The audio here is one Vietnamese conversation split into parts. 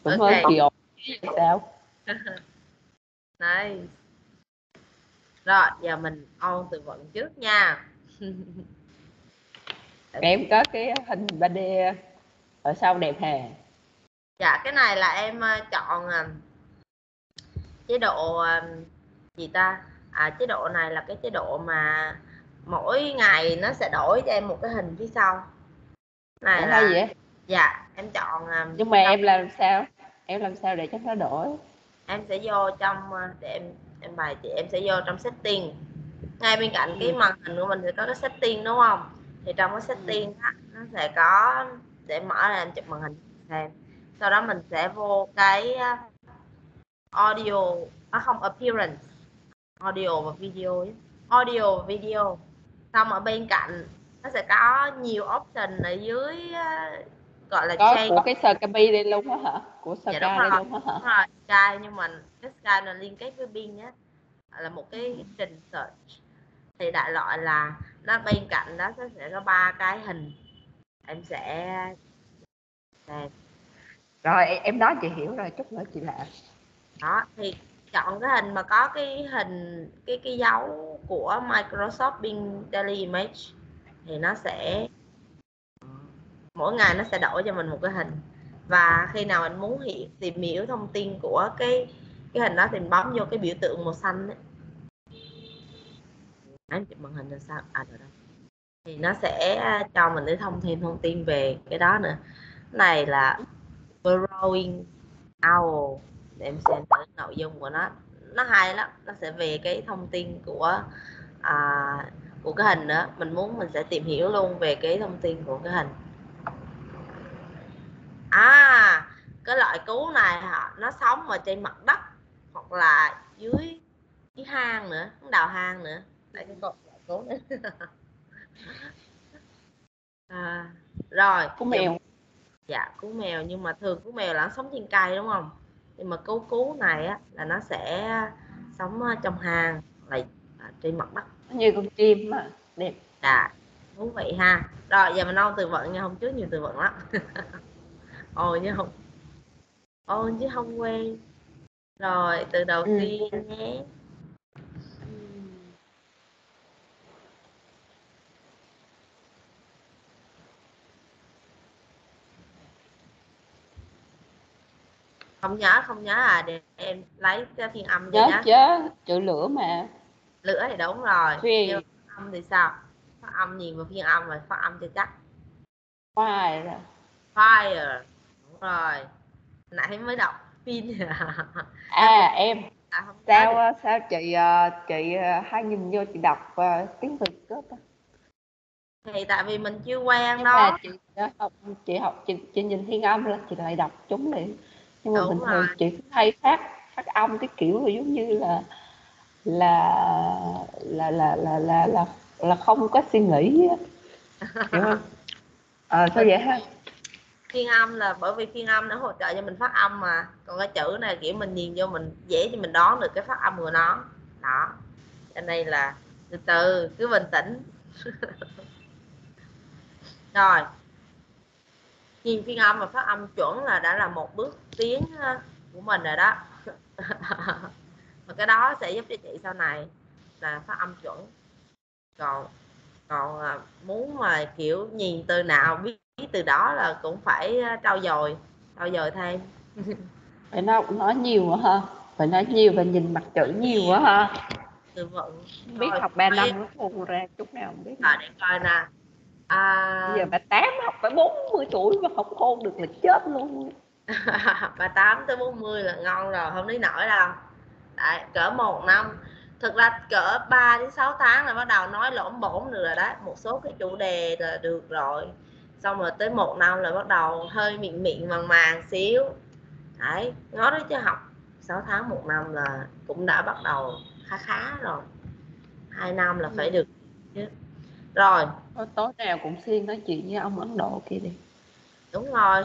Cũng hơi kỳ ổn sao. Nice. Rồi giờ mình ôn từ vựng trước nha. Em có cái hình 3D ở sau đẹp hè. Dạ cái này là em chọn chế độ gì ta, chế độ này là cái chế độ mà mỗi ngày nó sẽ đổi cho em một cái hình phía sau này. Ủa, là hay vậy? dạ em chọn Nhưng mà em làm sao để cho nó đổi? em sẽ vô trong để em bày chị, em sẽ vô trong setting, ngay bên cạnh cái màn hình của mình sẽ có cái setting đúng không, thì trong cái setting đó, nó sẽ có để mở ra em chụp màn hình xem, sau đó mình sẽ vô cái audio không, appearance, audio và video ấy. Audio và video, xong ở bên cạnh nó sẽ có nhiều option ở dưới gọi là Có change. của cái Skype đây luôn á hả? Của Dạ Skype đúng đây rồi, luôn á hả? đúng rồi, Skype, nhưng mà cái Skype là liên kết với Bing á, là một cái trình search, thì đại loại là nó bên cạnh đó nó sẽ có 3 cái hình, em sẽ xem. Rồi em nói chị hiểu rồi, chút nữa chị làm. Đó thì chọn cái hình mà có cái hình cái dấu của Microsoft Bing Daily Image, thì nó sẽ mỗi ngày nó sẽ đổi cho mình một cái hình, và khi nào mình muốn tìm hiểu thông tin của cái hình đó thì mình bấm vô cái biểu tượng màu xanh ấy. Anh chụp màn hình là sao rồi đó, thì nó sẽ cho mình để thêm thông tin về cái đó nữa. Cái này là Growing Owl, để em xem thử nội dung của nó hay lắm, nó sẽ về cái thông tin của cái hình nữa, mình sẽ tìm hiểu luôn về cái thông tin của cái hình. Cái loại cú này nó sống ở trên mặt đất hoặc là dưới hang nữa, đào hang nữa. Đây cái loại cú nữa. Rồi Của mèo. dạ cú mèo, nhưng mà thường cú mèo là nó sống trên cây đúng không, nhưng mà cú này á là nó sẽ sống trong hang, là trên mặt đất, Như con chim mà đẹp. dạ thú vị ha. Rồi giờ mình ôn từ vựng nha, hôm trước nhiều từ vựng lắm. Ôi chứ không quen. Rồi từ đầu tiên nhé. Không nhớ để em lấy cái phiên âm cho Nhớ nhá. chứ, chữ lửa mà. Lửa thì đúng rồi. Phi. Âm thì sao? Phát âm nhìn vào phiên âm rồi, phát âm cho chắc. Fire. Fire. Đúng rồi. Nãy mới đọc pin. Em không nhớ được. sao chị hay nhìn vô chị đọc tiếng Việt đó. Thì tại vì mình chưa quen Nhưng mà đó. chị nhìn thiên âm là chị lại đọc chúng liền. Nhưng mà bình Đúng rồi. thường chị hay phát âm cái kiểu giống như là không có suy nghĩ, hiểu không? Sao vậy ha? Phiên âm là bởi vì phiên âm nó hỗ trợ cho mình phát âm mà, còn cái chữ này kiểu mình nhìn vô mình dễ cho mình đoán được cái phát âm của nó đó, cho nên là từ từ cứ bình tĩnh. Rồi nhìn phiên âm và phát âm chuẩn là đã là một bước tiến của mình rồi đó. Và cái đó sẽ giúp cho chị sau này là phát âm chuẩn. Còn muốn mà kiểu nhìn từ nào biết từ đó là cũng phải trau dồi thêm. Phải nói nhiều quá ha, phải nói nhiều và nhìn mặt chữ nhiều quá ha. Từ vựng Biết rồi học 3 năm nó khôn ra chút nào không biết. để coi nè. Bây giờ bà Tám học phải 40 tuổi mà không khôn được là chết luôn. 38 tới 40 là ngon rồi, không đến nổi đâu. Đấy, cỡ 1 năm, thực ra cỡ 3 đến 6 tháng là bắt đầu nói lỗm bổn được rồi đấy, một số cái chủ đề là được rồi, xong rồi tới 1 năm là bắt đầu hơi mịn màng xíu. Đấy, nói đấy chứ học 6 tháng 1 năm là cũng đã bắt đầu khá rồi, 2 năm là phải được chứ. Rồi Tối nào cũng xuyên nói chuyện với ông Ấn Độ kia đi. đúng rồi.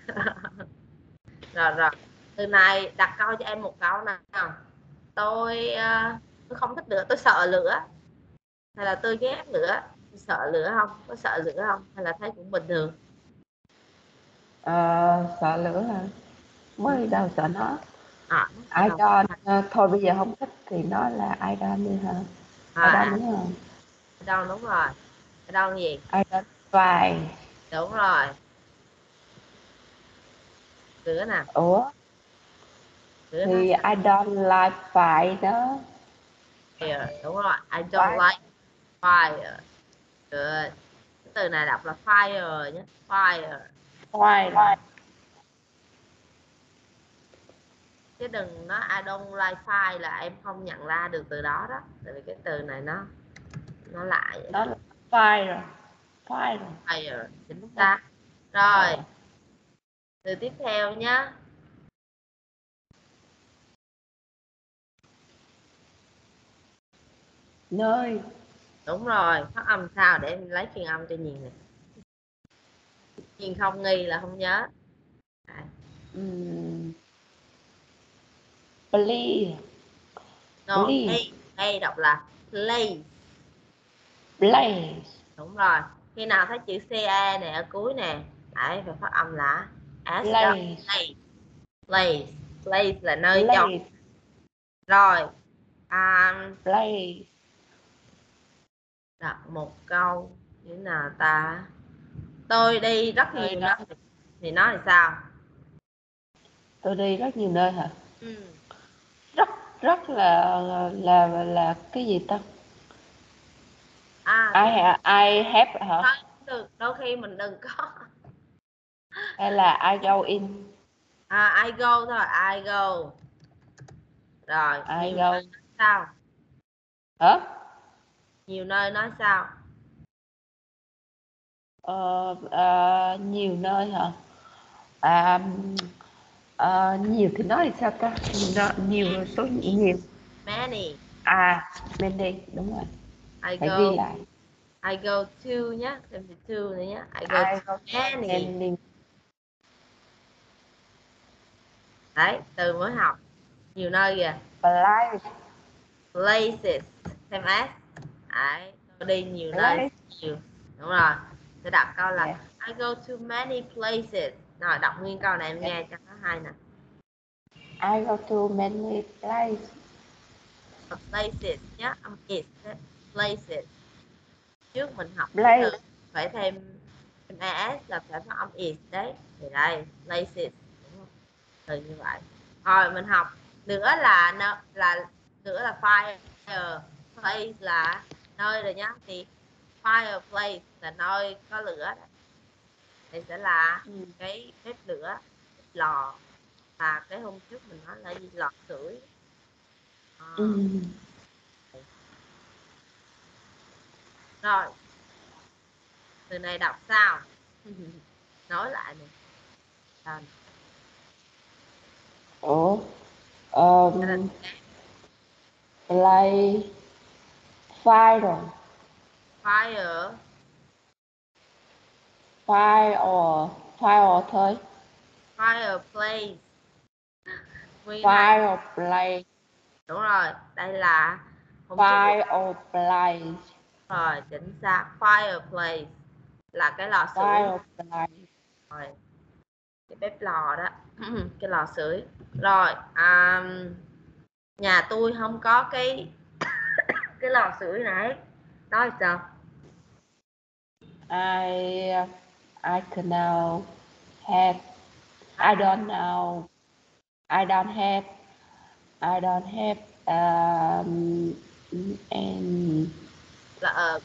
Rồi từ này đặt câu cho em một câu nào. Tôi không thích lửa, tôi sợ lửa, hay là tôi ghét lửa. Tôi sợ lửa không, có sợ lửa không, hay là thấy cũng bình thường? Sợ lửa hả? mới đâu sợ nó. Đâu. Idol thôi bây giờ không thích thì nó là idol đi hả? Idol đúng không? Idol đúng rồi. Idol gì? Idol vai. Đúng rồi. Nữa nè. Ủa? Nữa Thì I don't like fire đó. Fire, đúng rồi. I don't like fire. Good. Cái từ này đọc là fire nhé. Fire. Fire. Chứ đừng nói I don't like fire là em không nhận ra được từ đó đó. Tại vì cái từ này nó lạ vậy. Nó là fire. Fire. Fire. Chính xác. Rồi. Từ tiếp theo nhé. Nơi. Đúng rồi. Phát âm sao để em lấy phiên âm cho nhìn này. Nhìn không nghi là không nhớ. Please. No, Please. đây đọc là place. Place. Đúng rồi. Khi nào thấy chữ CA này ở cuối nè, đấy phải phát âm là S. Place. Place. Place là nơi Place. chọn. Rồi. Place. Đặt một câu như nào ta? Tôi đi rất nhiều nơi. Thì nói là sao? Tôi đi rất nhiều nơi hả? Ừ. Rất là cái gì ta? I have hả? Được, đôi khi mình đừng có. Hay là I go in? I go thôi, I go. Rồi, I nhiều go. nơi nói sao? Hả? Nhiều nơi nói sao? Nhiều nơi hả? Nhiều thì nói sao ta? Nhiều số nhiều. Many. Many, đúng rồi. I Phải go. ghi lại. I go to nhá, thêm từ to nữa nhá. I go I to go many. many. Đấy, từ mới học. Nhiều nơi kìa. Places. Thêm s. Đấy, tôi đi nhiều nơi. Nhiều. Đúng rồi. Tôi đọc câu là I go to many places. Rồi, đọc nguyên câu này em nghe cho nó hay nè. I go to many places. Places nhá, âm is. Places. Trước mình học cái Place. từ phải thêm as là phải phát âm is đấy. Thì đây, places. Đúng không? Từ như vậy. Rồi mình học nữa là fire. Place là nơi rồi nhá. Thì fireplace là nơi có lửa đấy. Thì sẽ là cái bếp lửa, bếp lò. Và cái hôm trước mình nói là gì? Lò sưởi. Rồi, từ này đọc sao? Nói lại nè. Play. Fire. Fire. Fire thôi. Fireplace. Fireplace. Đúng rồi, đây là Fireplace. Rồi, chính xác. Fireplace là cái lò sưởi. Fireplace. Rồi, cái bếp lò đó. Cái lò sưởi. Rồi, nhà tôi không có cái lò sưởi này. Nói sao? I cannot have. I don't know. I don't have. And Là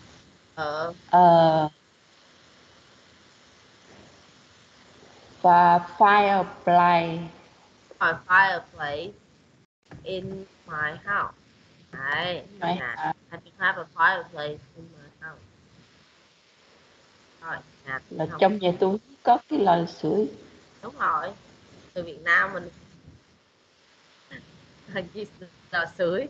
fireplace. Fireplace in my house. Đấy, trong nhà. I don't have a fireplace in my house. Rồi, nhà Là trong nhà tôi có cái lò sưởi. Đúng rồi. Từ Việt Nam mình lò sưởi.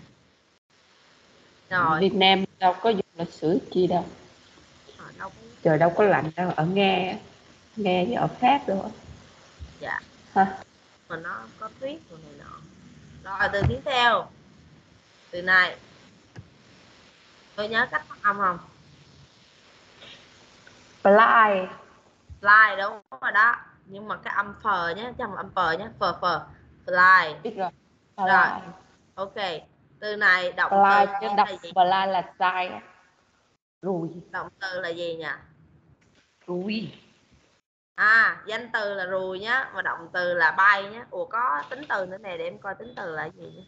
Rồi. Việt Nam đâu có dùng lò sưởi chi đâu. Trời đâu có lạnh đâu, ở Nga với ở Pháp đâu. Dạ. Hả? Mà nó có tuyết rồi này nọ. Rồi, từ tiếp theo. Từ này tôi nhớ cách phát âm không? Fly. Fly đúng rồi đó. nhưng mà cái âm phờ nhé, trong âm phờ nhé, phờ fly. Biết rồi. Rồi, ok. Từ này động Fly từ chứ đọc là gì? fly là sai. Rùi. Động từ là gì nhỉ? Rùi. Danh từ là ruồi nhá, và động từ là bay nhá. Ủa có tính từ nữa nè, để em coi tính từ là gì nhé.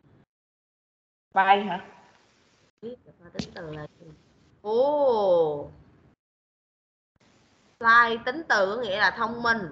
Bay hả? Biết là tính từ là gì. Fly tính từ có nghĩa là thông minh.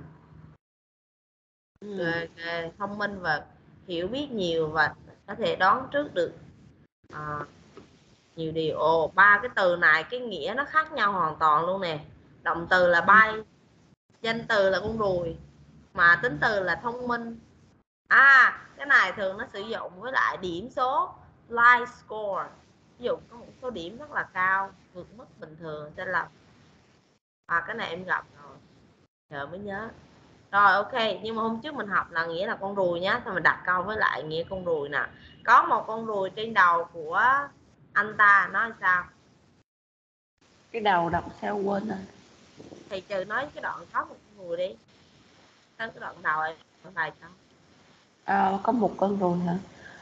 Thông minh và hiểu biết nhiều và có thể đoán trước được nhiều điều. Ba cái từ này cái nghĩa nó khác nhau hoàn toàn luôn nè. Động từ là bay, danh từ là con ruồi, mà tính từ là thông minh. Cái này thường nó sử dụng với lại điểm số fly score, ví dụ có một số điểm rất là cao, vượt mức bình thường sẽ là cái này em gặp rồi, giờ mới nhớ. Rồi ok, nhưng mà hôm trước mình học là nghĩa là con ruồi nhá, thì mình đặt câu với lại nghĩa con ruồi nè. Có một con ruồi trên đầu của anh ta, nói sao? Cái đầu đọc sao quên rồi. Thầy trừ nói cái đoạn có một con ruồi đi. Cái đoạn đầu em bài sao? Có một con ruồi hả?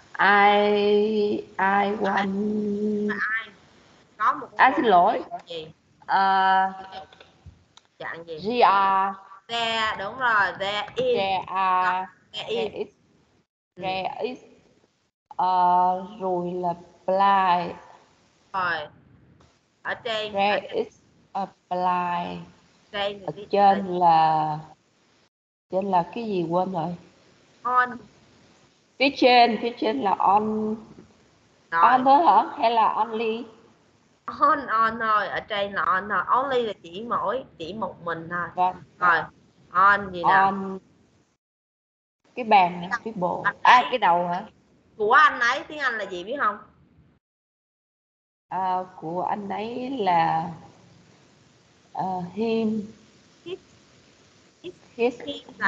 I want. Có một con ruồi. Xin lỗi. Gì? Dạng gì? There, đúng rồi, there is. There is. Rồi là fly. Rồi. Ở trên. There is a fly. Trên ở trên là cái gì quên rồi. On. Phía trên là on. Rồi. On thôi hả? Hay là only? On thôi, ở trên là on thôi. Only là chỉ một mình thôi. Vâng. Rồi. On gì nào? On. Cái bàn nè, cái bộ. Cái đầu hả? Của anh ấy tiếng Anh là gì biết không? Của anh ấy là him. His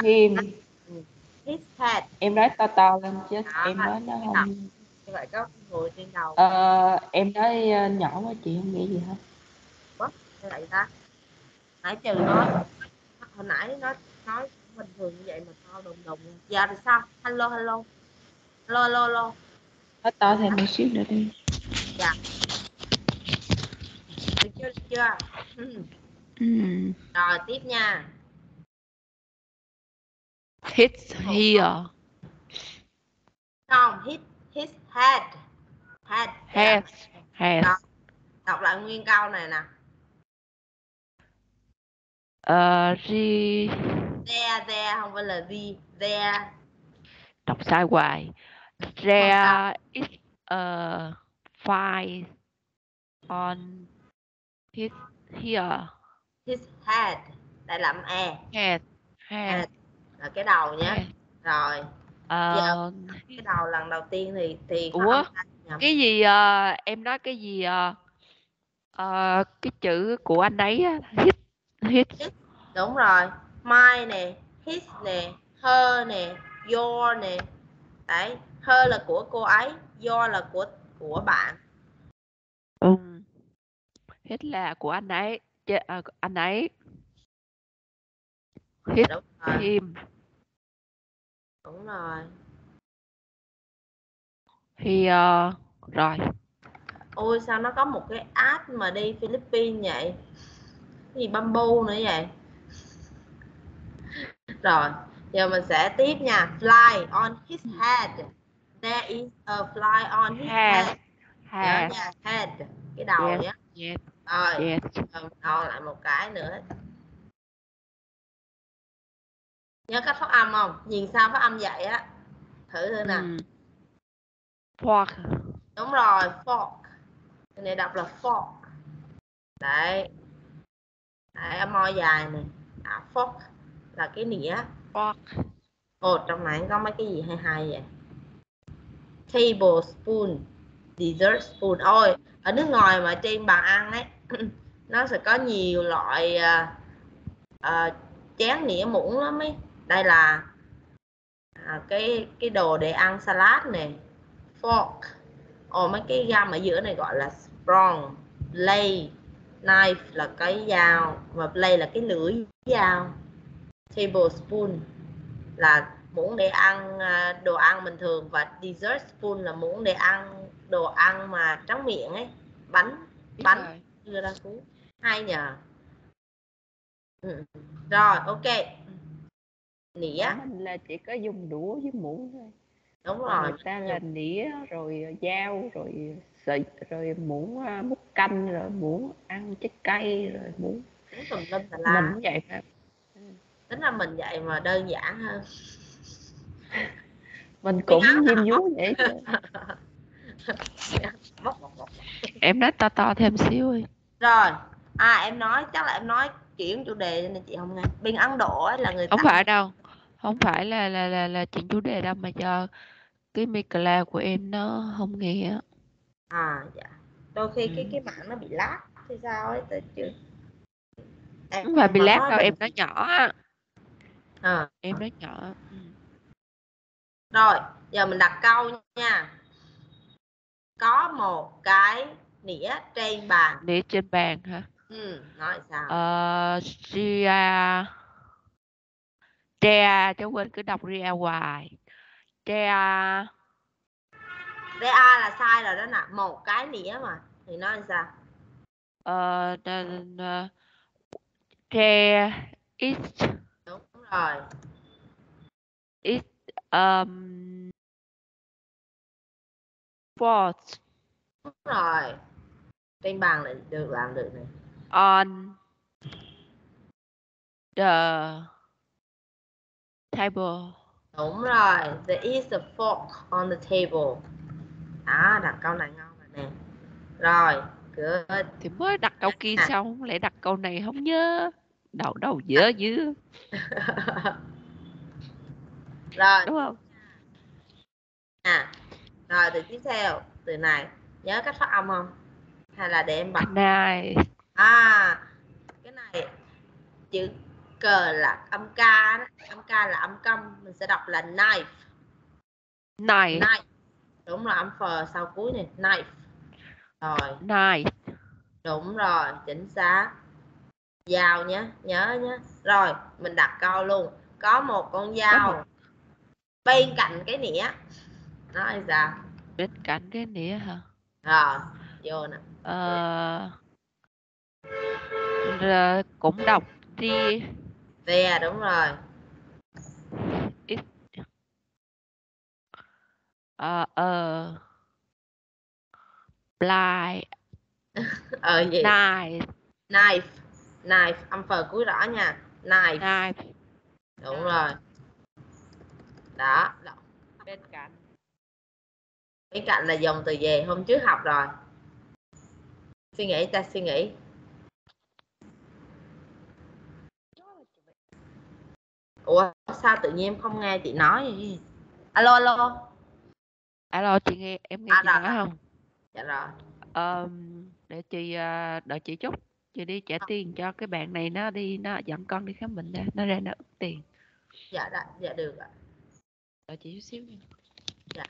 head. Em nói to lên chứ em nói nó không. Như vậy có người trên đầu. Em nói nhỏ quá chị không nghĩ gì hết. Như vậy ta. Nãy trừ nói hồi nãy nó nói bình thường như vậy mà to đùng. Giờ thì sao? Hello. Nói to thêm một xíu nữa đi. Dạ. Được chưa? Rồi tiếp nha. His here. Không, his head. Head. Đọc lại nguyên câu này nè. There không phải là there. Đọc sai hoài. There is a fly on his here. His head. Đây là e. Head. Là cái đầu nhé. Rồi. Giờ cái đầu lần đầu tiên thì ủa cái gì em nói cái gì cái chữ của anh ấy his. Đúng rồi. My nè, his nè, her nè, your nè. Đấy, her là của cô ấy, your là của bạn. His là của anh ấy. Anh ấy. His him. Đúng rồi. Here. Rồi. Ôi sao nó có một cái ad mà đi Philippines vậy? Cái gì bamboo nữa vậy? Rồi, giờ mình sẽ tiếp nha. Fly on his head. There is a fly on his head. Nhớ nha, head, cái đầu nhé. Rồi, đọc lại một cái nữa. Nhớ cách phát âm không? Nhìn sao phát âm vậy á. Thử thử nè. Fork. Đúng rồi, fork. Cái này đọc là fork. Đấy. Đấy, âm o dài này. Fork là cái nĩa. Fork. Trong này có mấy cái gì hay vậy? Tablespoon, dessert spoon. Ôi, ở nước ngoài mà trên bàn ăn ấy nó sẽ có nhiều loại chén nĩa muỗng lắm ấy. Đây là cái đồ để ăn salad nè. Fork. Mấy cái gam ở giữa này gọi là spoon. Blade. Knife là cái dao và blade là cái lưỡi dao. tablespoon là muỗng để ăn đồ ăn bình thường, và dessert spoon là muỗng để ăn đồ ăn mà tráng miệng ấy, bánh đưa ra cú. Hay nhờ. Rồi, ok. Nĩa. Mình là chỉ có dùng đũa với muỗng thôi. Đúng rồi. rồi. Người ta là nĩa, rồi dao, rồi sợi, rồi muỗng múc canh, rồi muỗng ăn trái cây, rồi muỗng. Mình cũng vậy mà. Tính là mình vậy mà đơn giản hơn. Mình cũng diêm dúa vậy chứ. Em nói to thêm xíu đi. Rồi, em nói, chắc là em nói chuyển chủ đề nên chị không nghe. Bên Ấn Độ ấy là người ta... Không phải đâu. Không phải là chuyện chủ đề đâu, mà do cái micla của em nó không nghe. Dạ. Đôi khi cái mạng nó bị lag thì sao ấy, chứ không phải bị lag đâu, em nói nhỏ á. Em nói nhỏ. Rồi, giờ mình đặt câu nha. Có một cái nĩa trên bàn. Nĩa trên bàn hả? Nói sao? Ria, cháu quên cứ đọc ria hoài. Ria là sai rồi đó nè, một cái nĩa mà thì nói sao? Ria is. Đúng rồi. Is what? Đúng rồi. Trên bàn lại được, làm được này. On the table. Đúng rồi. There is a fork on the table. Đó, đặt câu này ngon rồi nè. Rồi, good. Thì mới đặt câu kia xong, lại đặt câu này không nhớ. Đầu dở dữ. Rồi. Đúng không? Rồi, từ tiếp theo, từ này nhớ cách phát âm không? Hay là để em bật? Này. Cái này chữ cờ là âm ca đó. Âm ca là âm câm, mình sẽ đọc là knife. Knife. Đúng là âm phờ sau cuối này, knife. Rồi. Knife. Đúng rồi, chính xác. Dao nhé, nhớ nhé. Rồi, mình đặt câu luôn. Có một con dao bên cạnh cái nĩa. Nói sao? Bên cạnh cái nĩa hả? Rồi, vô nè. Rồi, cũng đọc đi. Đúng rồi. Blind. Gì? Knife. Knife, âm phờ cuối rõ nha. Knife. Đúng rồi. Đó. Bên cạnh. Bên cạnh là dòng từ về hôm trước học rồi. Suy nghĩ. Ủa sao tự nhiên em không nghe chị nói vậy? Alo chị nghe, em nghe chị nói không? Dạ rồi. Để chị đợi chị chút. Chị đi trả tiền cho cái bạn này, nó đi, nó dẫn con đi khám bệnh ra, nó ra nó ức tiền. Dạ được ạ. Đợi chị chút xíu nha. Dạ.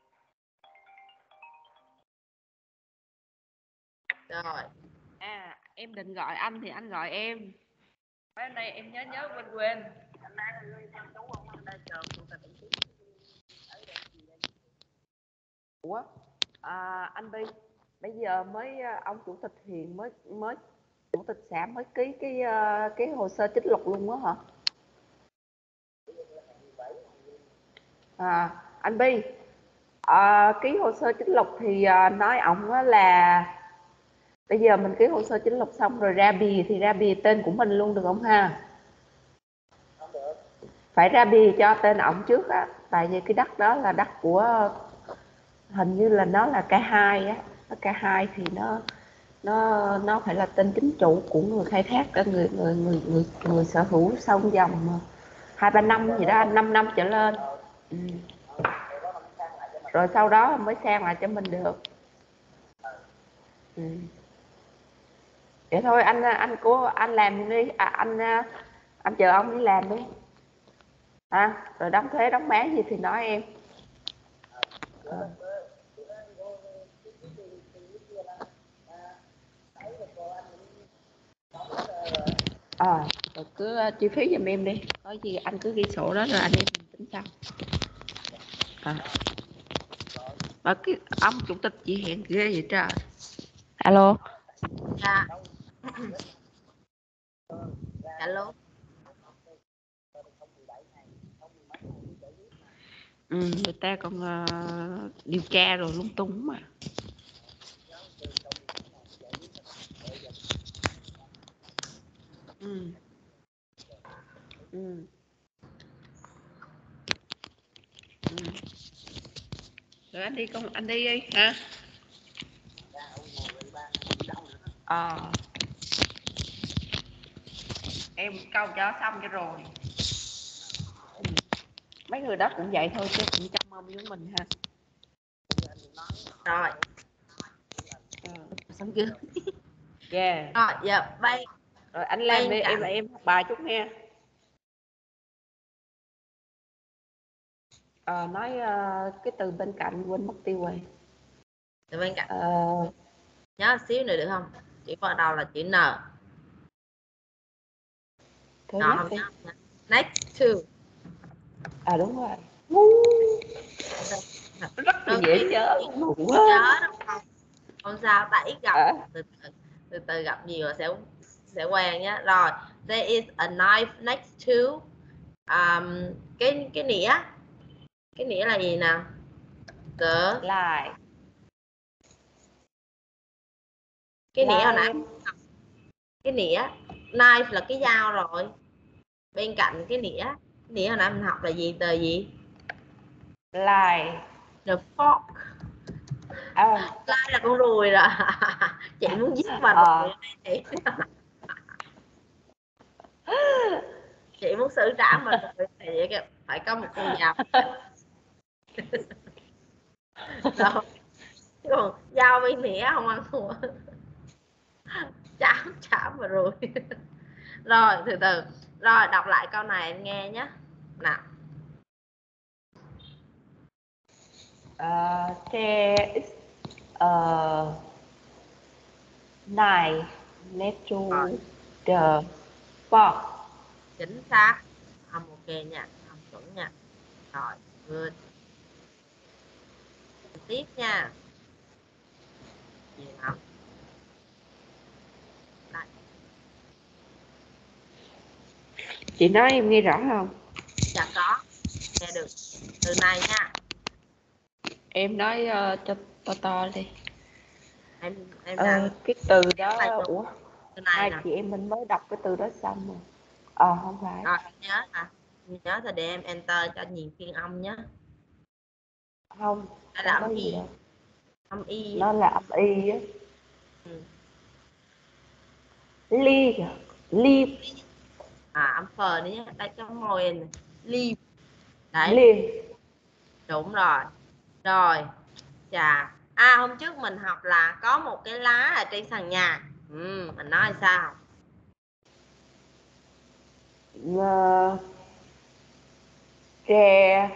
Rồi. em định gọi anh thì anh gọi em. Mấy hôm nay em nhớ quên. Ủa, anh Bi, bây giờ mới ông chủ tịch Hiền mới chủ tịch xã mới ký cái hồ sơ chính lục luôn á hả? Anh Bi, ký hồ sơ chính lục thì nói ổng là bây giờ mình ký hồ sơ chính lục xong rồi ra bìa thì ra bìa tên của mình luôn được không ha? Phải ra bìa cho tên ổng trước á, tại vì cái đất đó là đất của, hình như là nó là K2 á, cả hai thì nó phải là tên chính chủ của người khai thác, người sở hữu sau vòng 2-3 năm gì đó, 5 năm trở lên. Rồi sau đó mới sang lại cho mình được. Vậy thôi anh làm đi, anh chờ ông đi làm đi, rồi đóng thuế đóng má gì thì nói em. Rồi cứ chi phí giùm em đi, có gì anh cứ ghi sổ đó rồi anh em mình tính sau. Và cái ông chủ tịch chị hẹn ghê vậy trời. Alo. Dạ. Alo. Người ta còn điều tra rồi lung tung mà. Rồi anh đi hả? Em câu cho xong cho rồi. Mấy người đó cũng vậy thôi chứ cũng chăm mong với mình ha. Rồi. Xong chưa? Yeah. Rồi giờ bay. Rồi anh làm đi, em học bài chút nha. Nói cái từ bên cạnh quên mất tiêu rồi. Từ bên cạnh. Nhớ xíu nữa được không? Chữ vào đầu là chữ N. Thôi Rồi, nhắc đi. Next to. Đúng rồi. Rất là dễ nhớ luôn. Nhớ đâu không sao, tại ít gặp. Từ từ gặp nhiều là sẽ quen nhé. Rồi, there is a knife next to cái nĩa. Cái nĩa là gì nào? Lại. Cái nĩa hồi nãy. Cái nĩa, knife là cái dao rồi. Bên cạnh cái nĩa hồi nãy mình học là gì, tờ gì? Lại. The fork. Lai là con ruồi rồi. Chị muốn giết bà ruồi này. Chị muốn xử trảm bà ruồi này, vậy phải có một con dao. Rồi. Còn dao với nĩa không ăn thua. Chảm bà ruồi. Rồi từ từ. Rồi đọc lại câu này em nghe nhé. Nào. There is a knife next to the fork. Chính xác. Âm ok nha, âm chuẩn nha. Rồi, good. Tiếp nha. Gì nào? Đây. Chị nói em nghe rõ không? Dạ có, nghe được. Từ này nha. Em nói cho to đi. Em đang cái từ đó. Ủa, từ này hai nè. chị em mình mới đọc cái từ đó xong rồi. Không phải. Rồi nhớ thì để em enter cho nhìn phiên âm nhé. Không, Là có gì đâu. Âm y. Nó là âm y á. Ly kìa. Ly. Âm phờ nữa nhé. Đây cho môi này. Ly. Đấy. Ly. Đúng rồi. Rồi. Chà. Hôm trước mình học là có một cái lá ở trên sàn nhà. Mình nói sao? There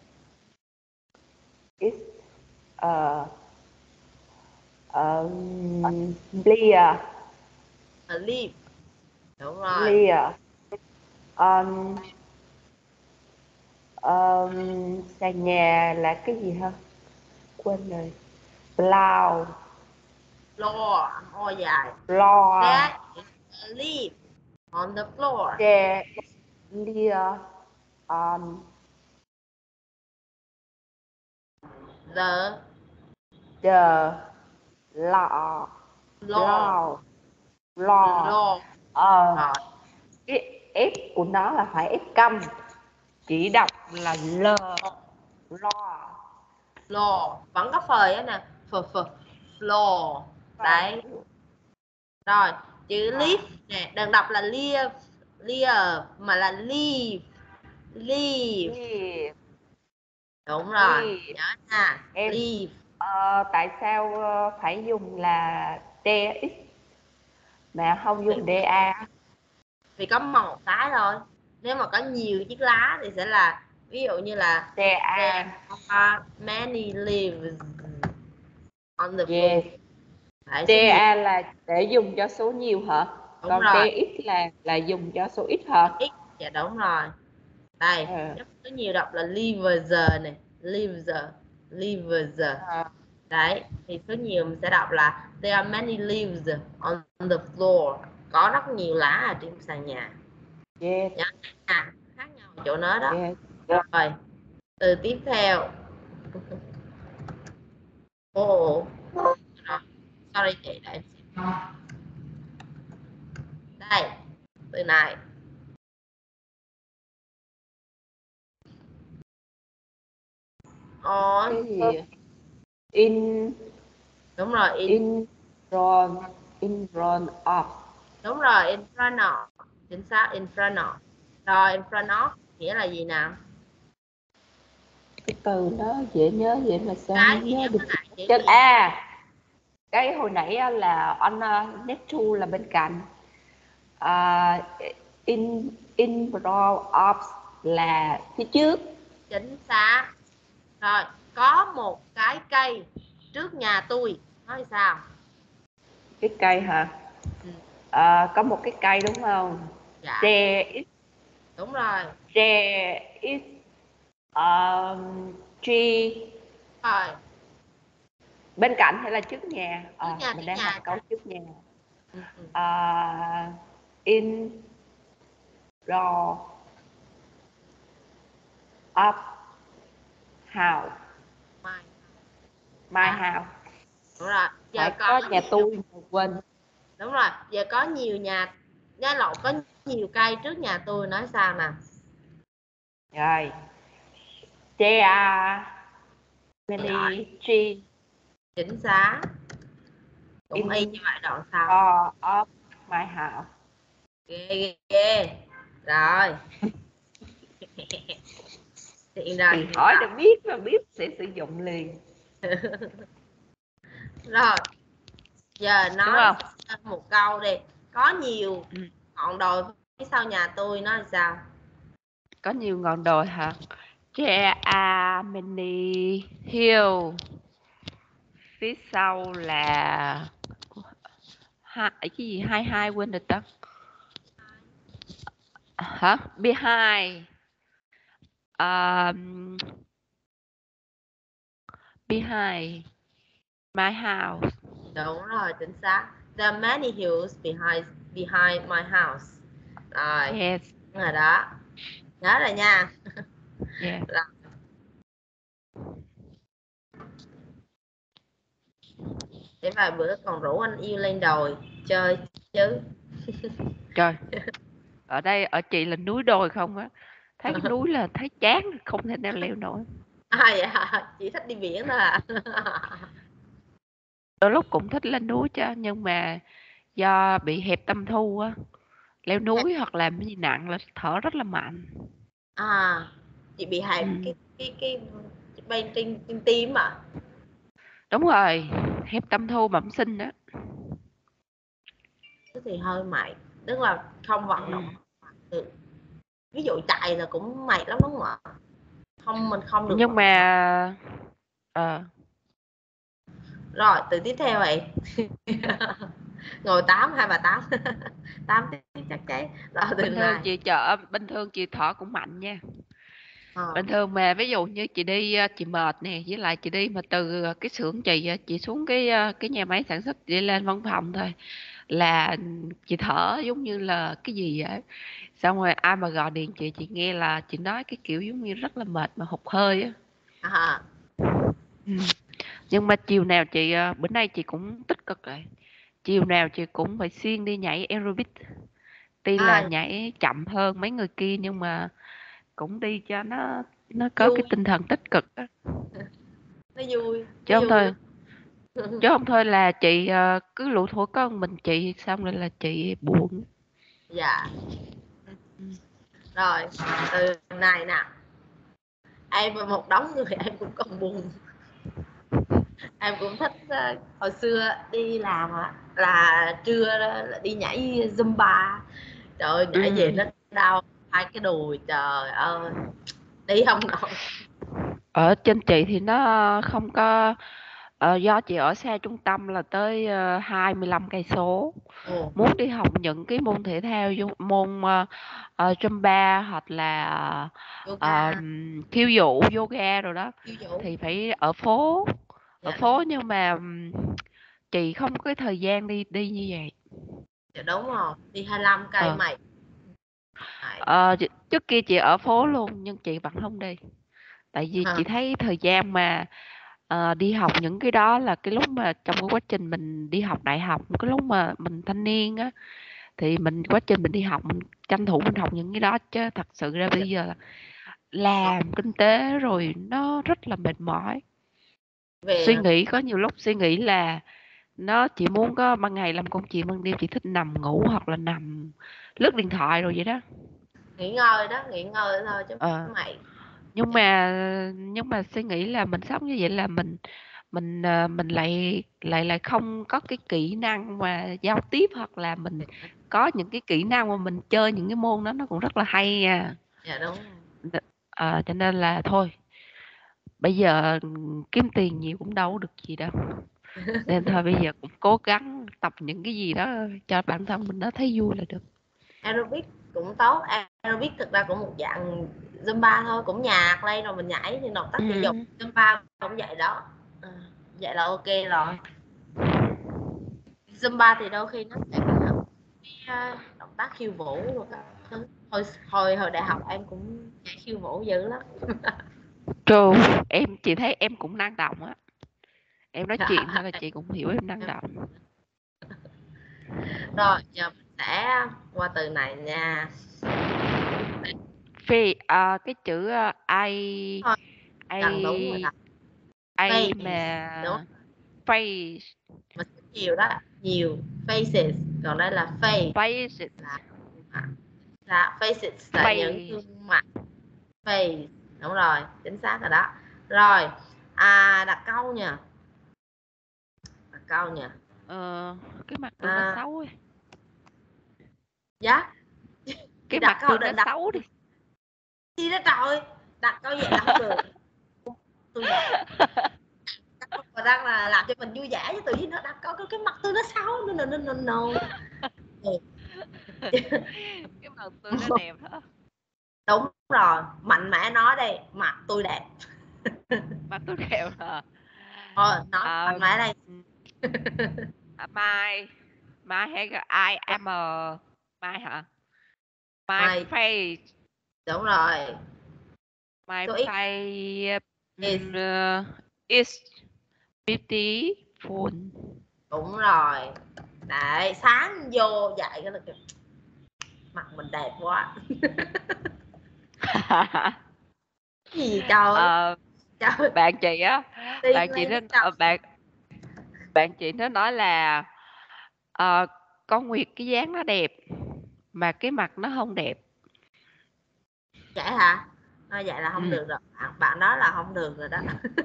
is a beer Live. Đúng rồi. Live. Sàn nhà là cái gì hả? Quên rồi. Plow. Floor. O dài. Floor. That is a leaf on the floor. Chair. Live. The law. law. Law. Rồi. Cái S của nó là phải S câm, chỉ đọc là L. Law. Vẫn có phời á nè. Floor. Đấy. Rồi. Chữ leaf nè. Đừng đọc là live. Live. Mà là leave. Leave. Đúng rồi. Nhớ nha. Leave. Tại sao phải dùng là DX mà không dùng DA? Vì có một cái thôi. Nếu mà có nhiều chiếc lá thì sẽ là, ví dụ như là DA. there are many leaves on the floor. Đấy, DA là để dùng cho số nhiều hả? Đúng Còn rồi. DX là dùng cho số ít hả? X. Dạ đúng rồi. Đây, số nhiều đọc là leaves này, leaves. Đấy, thì số nhiều mình sẽ đọc là there are many leaves on the floor. Có rất nhiều lá ở trên sàn nhà. Yes. Khác nhau chỗ nó đó. Yes. Rồi, từ tiếp theo. Sorry chị, để em xem. Đây, từ này. Cái gì? In. Đúng rồi, in front of. Đúng rồi, in front of. Chính xác, in front of. Rồi, in front of nghĩa là gì nào? Cái từ nó dễ nhớ vậy mà sao Cái không nhớ được. trên A. Cái hồi nãy là on next to là bên cạnh. In front of là phía trước. Chính xác. Rồi, có một cái cây trước nhà tôi. Nói sao? Cái cây hả? Có một cái cây đúng không? Dạ. There is. Đúng rồi. There is tree. Rồi. Bên cạnh hay là trước nhà? Mình đang học câu trước nhà. In front of house. My house. Đúng rồi. Giờ phải có nhà tôi quên. Đúng rồi. Giờ có nhiều nhà, nhá lộn, có nhiều cây trước nhà tôi, nói sao nè? Rồi. There are many trees. Chính xác. Cũng y như vậy, đoạn sau. Of my house. Ghê. Rồi. Thì hỏi được biết mà biết sẽ sử dụng liền. Rồi. Giờ nói một câu đi. Có nhiều ngọn đồi phía sau nhà tôi, nói sao? Có nhiều ngọn đồi hả? There are many hills. Phía sau là cái gì? Hai quên rồi ta. Hả? Behind. Behind my house. Đúng rồi, chính xác. There are many hills behind my house. Rồi. Yes. Rồi đó. Nhớ rồi nha. Yes. Rồi. Để vài bữa còn rủ anh yêu lên đồi chơi chứ. Trời. Ở đây ở chị là núi đồi không á. Thấy cái núi là thấy chán, không thể nào leo nổi. Vậy à? Chị thích đi biển thôi à? Đôi lúc cũng thích lên núi chứ, nhưng mà do bị hẹp tâm thu á, leo núi hoặc làm cái gì nặng là thở rất là mạnh. Chị bị hẹp cái bên trên tim à? Đúng rồi, hẹp tâm thu bẩm sinh đó. Thế thì hơi mệt, tức là không vận động được. Ví dụ chạy là cũng mệt lắm đúng không ạ? Mình không được. Nhưng mà Rồi, từ tiếp theo vậy. Ngồi 8 hai bà 8 8 tiếng chắc cháy. Rồi từ Bình thường này. bình thường chị thở cũng mạnh nha. Ờ. Bình thường mà ví dụ như chị đi chị mệt nè, với lại chị đi mà từ cái xưởng chị xuống cái nhà máy sản xuất, chị lên văn phòng thôi là chị thở giống như là cái gì vậy. Xong rồi ai mà gọi điện chị nghe là chị nói cái kiểu giống như rất là mệt mà hụt hơi á. À. Ừ. Nhưng mà chiều nào bữa nay chị cũng tích cực rồi, chiều nào chị cũng phải xuyên đi nhảy aerobic. Tuy là À, nhảy chậm hơn mấy người kia nhưng mà cũng đi cho nó có cái vui, tinh thần tích cực á. nó vui, chứ nó không vui thôi lắm. chứ không thôi là chị cứ lủi thủi có một mình chị, xong rồi là chị buồn. Dạ. Ừ. Rồi từ này nè, em và một đống người em cũng còn buồn. Em cũng thích hồi xưa đi làm là trưa đó, là đi nhảy Zumba. Trời ơi, nhảy về Ừ. nó đau hai cái đùi, trời ơi, đi không nổi. Ở trên chị thì nó không có, do chị ở xa trung tâm là tới 25 cây số. Ồ, Muốn đi học những cái môn thể thao môn Zumba hoặc là yoga, khiêu vũ yoga rồi đó khiêu vũ. thì phải ở phố. Ở Dạ đúng, phố nhưng mà chị không có cái thời gian đi đi như vậy. dạ đúng rồi, đi 25 cây Ờ. mày. Mày. Trước kia chị ở phố luôn nhưng chị vẫn không đi, tại vì À, chị thấy thời gian mà đi học những cái đó là cái lúc mà trong cái quá trình mình đi học đại học, cái lúc mà mình thanh niên á, thì quá trình mình đi học mình tranh thủ mình học những cái đó, chứ thật sự ra dạ, bây giờ là làm kinh tế rồi nó rất là mệt mỏi. Suy về nghĩ có nhiều lúc suy nghĩ là nó chỉ muốn có ban ngày làm công chuyện, ban đêm chỉ thích nằm ngủ hoặc là nằm lướt điện thoại rồi vậy đó. nghỉ ngơi đó, nghỉ ngơi thôi chứ Ờ, mày. nhưng mà suy nghĩ là mình sống như vậy là mình lại lại lại không có cái kỹ năng mà giao tiếp, hoặc là mình có những cái kỹ năng mà mình chơi những cái môn đó nó cũng rất là hay nha. Dạ đúng. Cho nên là thôi, bây giờ kiếm tiền nhiều cũng đâu có được gì đâu, nên thôi bây giờ cũng cố gắng tập những cái gì đó cho bản thân mình nó thấy vui là được. Aerobic cũng tốt. Aerobic thực ra cũng một dạng Zumba thôi, cũng nhạc lên rồi mình nhảy thì động tác thể dục. Ừ. Zumba cũng vậy đó. À, vậy là ok rồi. Zumba thì đôi khi nó sẽ kết hợp với động tác khiêu vũ rồi các thứ. Hồi đại học em cũng nhảy khiêu vũ dữ lắm. True, em chị thấy em cũng năng động á, em nói chuyện thôi là chị cũng hiểu em năng động. Rồi giờ mình sẽ qua từ này nha. Cái chữ ai Thôi, gần đúng rồi ai đó. ai Face, đúng. mà face. Mình sẽ nhiều đó, nhiều faces, còn đây là face Face. là mặt. Dạ, faces là những Face. gương mặt. Face, đúng rồi, chính xác rồi đó. Rồi, đặt câu nha. Đặt câu nha. ờ, cái mặt tôi nó À, xấu ấy. dạ, thì Cái đặt mặt câu tôi nó định đặt xấu đi. gì đó trời. Đặt câu vậy là không được. Tôi đẹp. Câu mà đang là làm cho mình vui vẻ chứ tự nhiên nó đặt câu cái mặt tôi nó xấu. No. Ừ. Cái mặt tôi nó đẹp đó. Đúng rồi, mạnh mẽ nói đây, mặt tôi đẹp. Mặt tôi đẹp hả? Thôi, nói mạnh À, mẽ đây. my my hay là I am a my hả? My Mày, face. đúng rồi. My Số X face is, is beautiful. đúng rồi. Đấy, sáng vô dạy cái là kiểu, mặt mình đẹp quá. Cái gì trời, Ờ, trời, bạn chị á, tiên bạn chị lên nó cái đầu. bạn chị nó nói là con Nguyệt cái dáng nó đẹp mà cái mặt nó không đẹp. Vậy hả? Thôi vậy là không Ừ. được rồi. Bạn đó là không được rồi đó.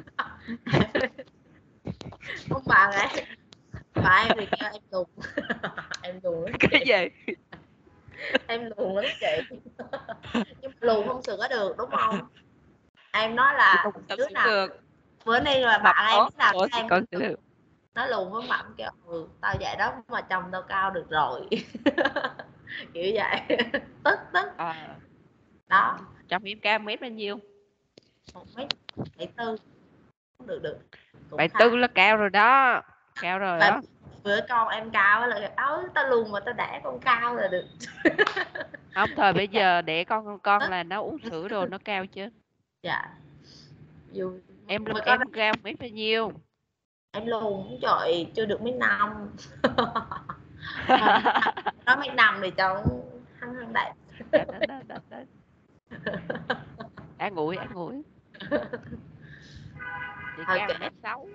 Không bạn ấy. Bạn em thì kêu em lùn. Em lùn lắm Cái chị. gì? Em lùn lắm chị. Nhưng mà lùn không sửa được đúng không? Em nói là Lùn sao đứa sửa nào được? bữa nay là Mập bạn em ốm đứa nào ủa thì em con cũng sửa được. Nói lùn với Mẩm kêu tao vậy đó mà chồng tao cao được rồi. Kiểu vậy. Tức đó. Chồng em cao mét bao nhiêu? 1m74. Được cũng Bảy khá. tư là cao rồi đó, cao rồi Và đó. bữa con em cao là tao lùn mà tao đẻ con cao là được. Không, thời bây giờ để con là nó uống sữa rồi nó cao chứ. Dạ. Dù mới có Em cao mét bao nhiêu? em lùn trời chưa được mấy 5. Nói mấy 5 thì cháu hăng đại. Đó. An ủi chị cao Ok. mét 6.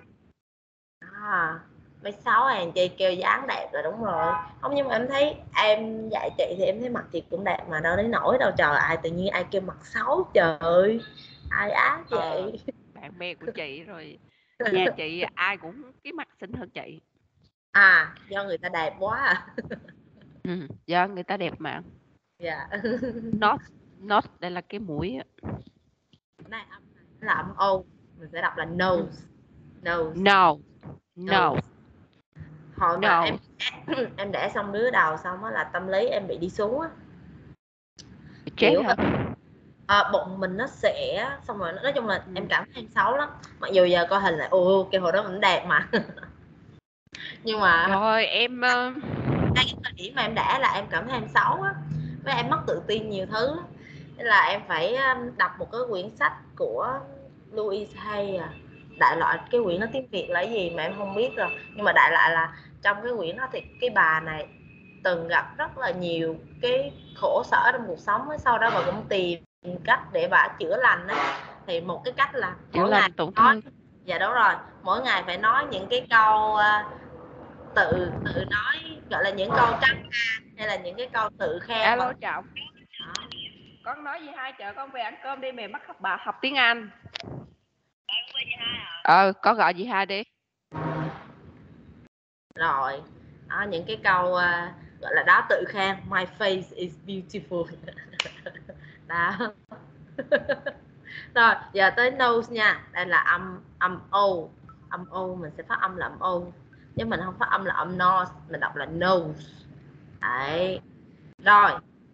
Mấy 6 anh chị kêu dáng đẹp là đúng rồi. Không, nhưng mà em thấy em dạy chị thì em thấy mặt chị cũng đẹp mà đâu đến nổi đâu trời, ai tự nhiên ai kêu mặt 6 trời ơi, ai ác vậy. Bạn bè của chị rồi, nhà chị ai cũng cái mặt xinh hơn chị. Do người ta đẹp quá à. Do người ta đẹp mà. Dạ. Nose đây là cái mũi á. Này âm này là âm O, mình sẽ đọc là nose. No. Hồi mà No. em đẻ xong đứa đầu xong á là tâm lý em bị đi xuống á, Chết kiểu hả? bụng mình nó sẽ xong rồi nói chung là em Ừ. cảm thấy em xấu lắm, mặc dù giờ coi hình lại cái hồi đó mình đẹp mà. Nhưng mà Rồi em ngay cái thời điểm mà em đẻ là em cảm thấy em xấu á, với em mất tự tin nhiều thứ, nên là em phải đọc một cái quyển sách của Louise Hay đại loại cái quyển nó tiếng Việt là cái gì mà em không biết rồi, nhưng mà đại loại là trong cái quyển đó thì cái bà này từng gặp rất là nhiều cái khổ sở trong cuộc sống ấy, sau đó bà cũng tìm cách để bà chữa lành á, thì một cái cách là chữa mỗi ngày lành tổn nói, thương. dạ đúng rồi, mỗi ngày phải nói những cái câu tự tự nói, gọi là những câu trắc hay là những cái câu tự khen Alo bằng Trọng, đó. con nói gì hai chợ con về ăn cơm đi, mẹ bắt học tiếng Anh. Con gọi chị hai đi. Rồi đó, những cái câu gọi là đó, tự khen my face is beautiful. Đó. Rồi giờ tới nose nha, đây là âm O, mình sẽ phát âm là âm O, chứ mình không phát âm là âm nose, mình đọc là nose. Đấy. Rồi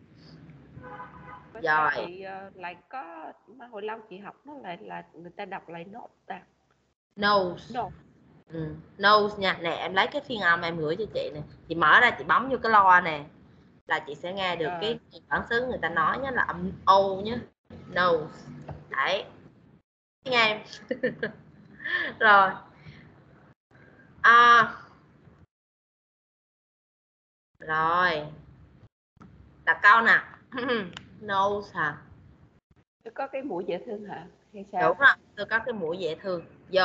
Với sao rồi chị lại có mà hồi lâu chị học nó lại là người ta đọc lại nốt ta. nose. Nốt. Nose nha, nè em lấy cái phiên âm em gửi cho chị nè, chị mở ra chị bấm vô cái loa nè là chị sẽ nghe được cái bản xứ người ta nói nhé, là âm O nhé, nose. Đấy, nghe em. Rồi rồi đặt câu nè. Nose hả? Tôi có cái mũi dễ thương hả hay sao? Đúng rồi, tôi có cái mũi dễ thương. Vô.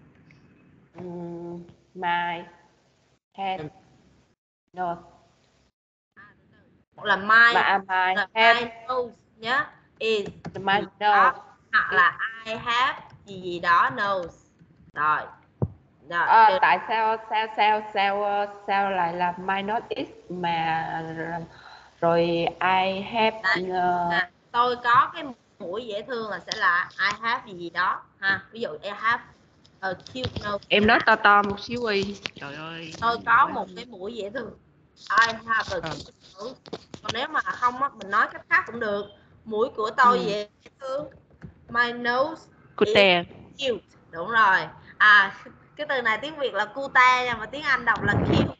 My head nose. Một là my My là head my nose nhé, is my gì đó, nose hoặc is. là I have gì đó nose. Rồi rồi Tại sao lại là my nose is mà rồi I have đây, tôi có cái mũi dễ thương là sẽ là I have gì gì đó ha, ví dụ I have a cute nose em chẳng nói hạn. to to một xíu đi, trời ơi. Tôi có một cái mũi dễ thương, I have a cute nose. Còn nếu mà không á, mình nói cách khác cũng được, mũi của tôi dễ thương, my nose is Cute. cute. Đúng rồi. Cái từ này tiếng Việt là cute nha, mà tiếng Anh đọc là cute.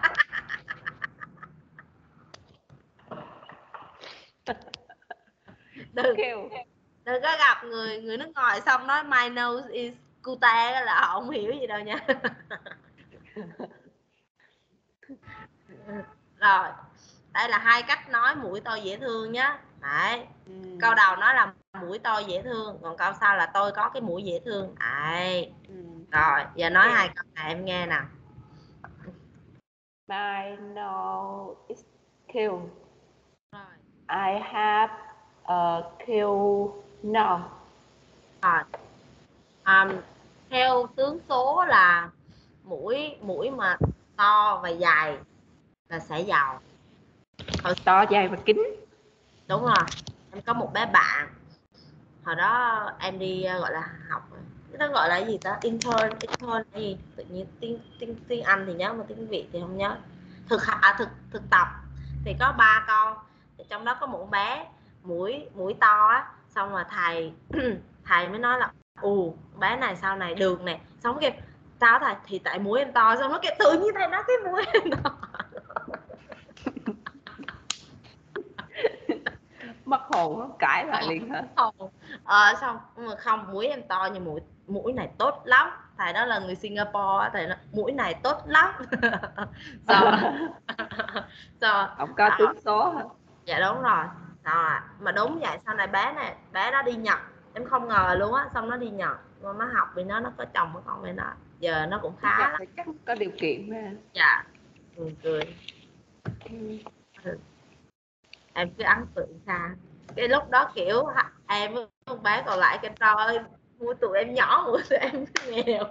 đừng Kêu đừng có gặp người người nước ngoài xong nói my nose is cute là họ không hiểu gì đâu nha. Rồi đây là hai cách nói mũi tôi dễ thương nhá. Đấy, câu đầu nói là mũi tôi dễ thương, còn câu sau là tôi có cái mũi dễ thương. Đấy. Rồi giờ nói hai câu này em nghe nào. my nose is cute. Rồi. I have a cute nose. Rồi. Theo tướng số là mũi mà to và dài là sẽ giàu. To dài và kín. Đúng rồi, em có một bé bạn hồi đó em đi gọi là học nó gọi là gì ta, intern là gì, tự nhiên tiếng Anh thì nhớ mà tiếng Việt thì không nhớ. Thực tập thì có 3 con, thì trong đó có một bé mũi to á, xong rồi thầy thầy mới nói là bé này sau này được nè, xong kêu sao thầy, thì tại mũi em to, xong nó kêu tự nhiên thầy nói cái mũi em to. Mất hồn nó cãi lại liền hả? Xong mà không, mũi em to nhưng mũi này tốt lắm, thầy đó là người Singapore, thầy nói mũi này tốt lắm. Xong rồi Không có tướng số hả? dạ đúng rồi. Rồi mà đúng vậy, sau này bé đó đi Nhật, em không ngờ luôn á, xong nó đi Nhật mà nó học vì nó có chồng có con bên đó, giờ nó cũng khá Nhật lắm. thì chắc có điều kiện mà. Dạ cười. Em cứ ấn tượng xa, cái lúc đó kiểu em với con bé còn lại cái trời ơi, mua tụi em nhỏ, mua tụi em nghèo.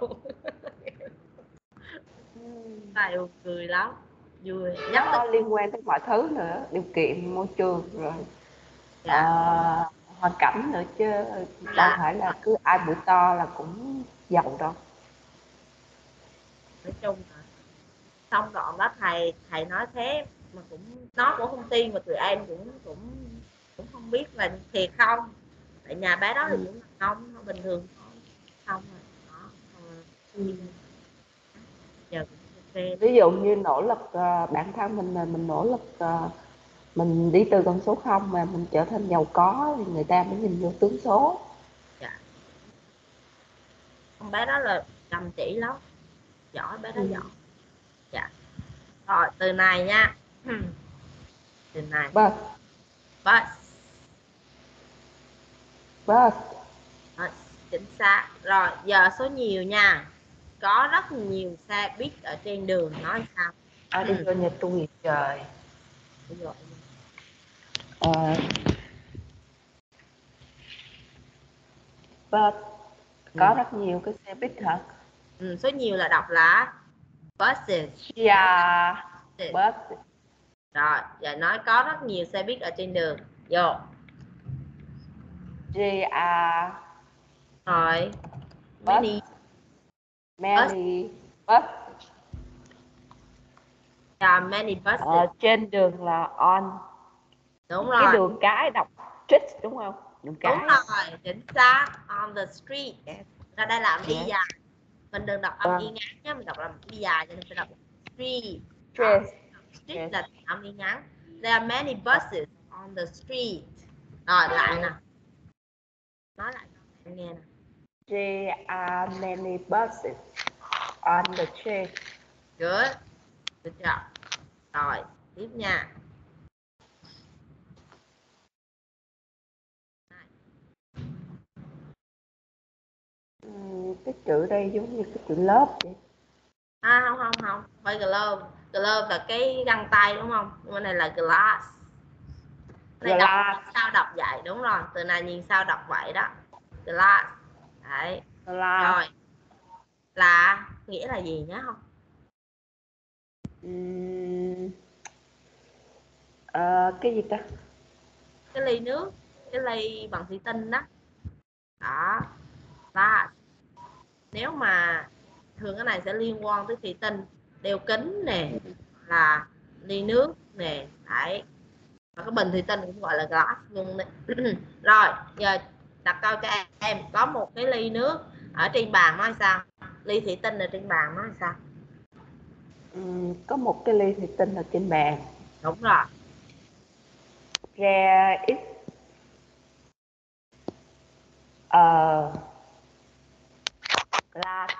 Tài cười lắm, vui. Nó liên quan tới mọi thứ nữa, điều kiện môi trường rồi Dạ. hoàn cảnh nữa chứ đâu phải là cứ ai mũi to là cũng giàu đâu. Nói chung là xong đoạn đó thầy nói thế mà nó cũng không tin, mà tụi em cũng không biết là thiệt không, tại nhà bé đó thì cũng là không, nó bình thường thôi. Xong rồi đó. Giờ cũng ok. Ví dụ như nỗ lực bản thân mình, là mình nỗ lực mình đi từ con số 0 mà mình trở thành giàu có thì người ta mới nhìn vô tướng số. Dạ. Con bé đó là chăm chỉ lắm, giỏi, bé đó giỏi. Dạ. Rồi từ này nha. Từ này Bus. bus. Bus. Chính xác. Rồi giờ số nhiều nha, có rất nhiều xe buýt ở trên đường, nói sao? Đi vô nhà tôi trời. Bus. Có rất nhiều cái xe buýt hả? Số nhiều là đọc là buses. Yeah. Bus. Rồi giờ nói có rất nhiều xe buýt ở trên đường, vô. JR. Rồi Bus. Many bus. Many buses. Trên đường là on. Đúng Cái rồi. đường cái đọc street đúng không? Đường cái. Đúng rồi, chính xác. On the street. Ra đây làm y dài, mình đừng đọc âm y ngắn nhé, mình đọc làm y dài cho nên phải đọc street. Street là âm y ngắn. There are many buses on the street. Rồi lại nè, nói lại cho em nghe nè. There are many buses on the street. Good job. Rồi tiếp nha. Cái chữ đây giống như cái chữ lớp vậy. Không phải glove. Glove là cái găng tay đúng không, nhưng mà này là glass. Này đọc sao đọc vậy, đúng rồi, từ này nhìn sao đọc vậy đó, glass. Đấy. Rồi là nghĩa là gì nhá không? Cái gì ta? Cái ly nước, cái ly bằng thủy tinh đó. Đó. Glass. Nếu mà thường cái này sẽ liên quan tới thủy tinh, đeo kính nè, là ly nước nè. Đấy. Và cái bình thủy tinh cũng gọi là glass luôn đấy. Rồi giờ đặt câu cho em, có một cái ly nước ở trên bàn, nói sao? Ly thủy tinh ở trên bàn, nói sao? Có một cái ly thủy tinh ở trên bàn. Đúng rồi. There is a glass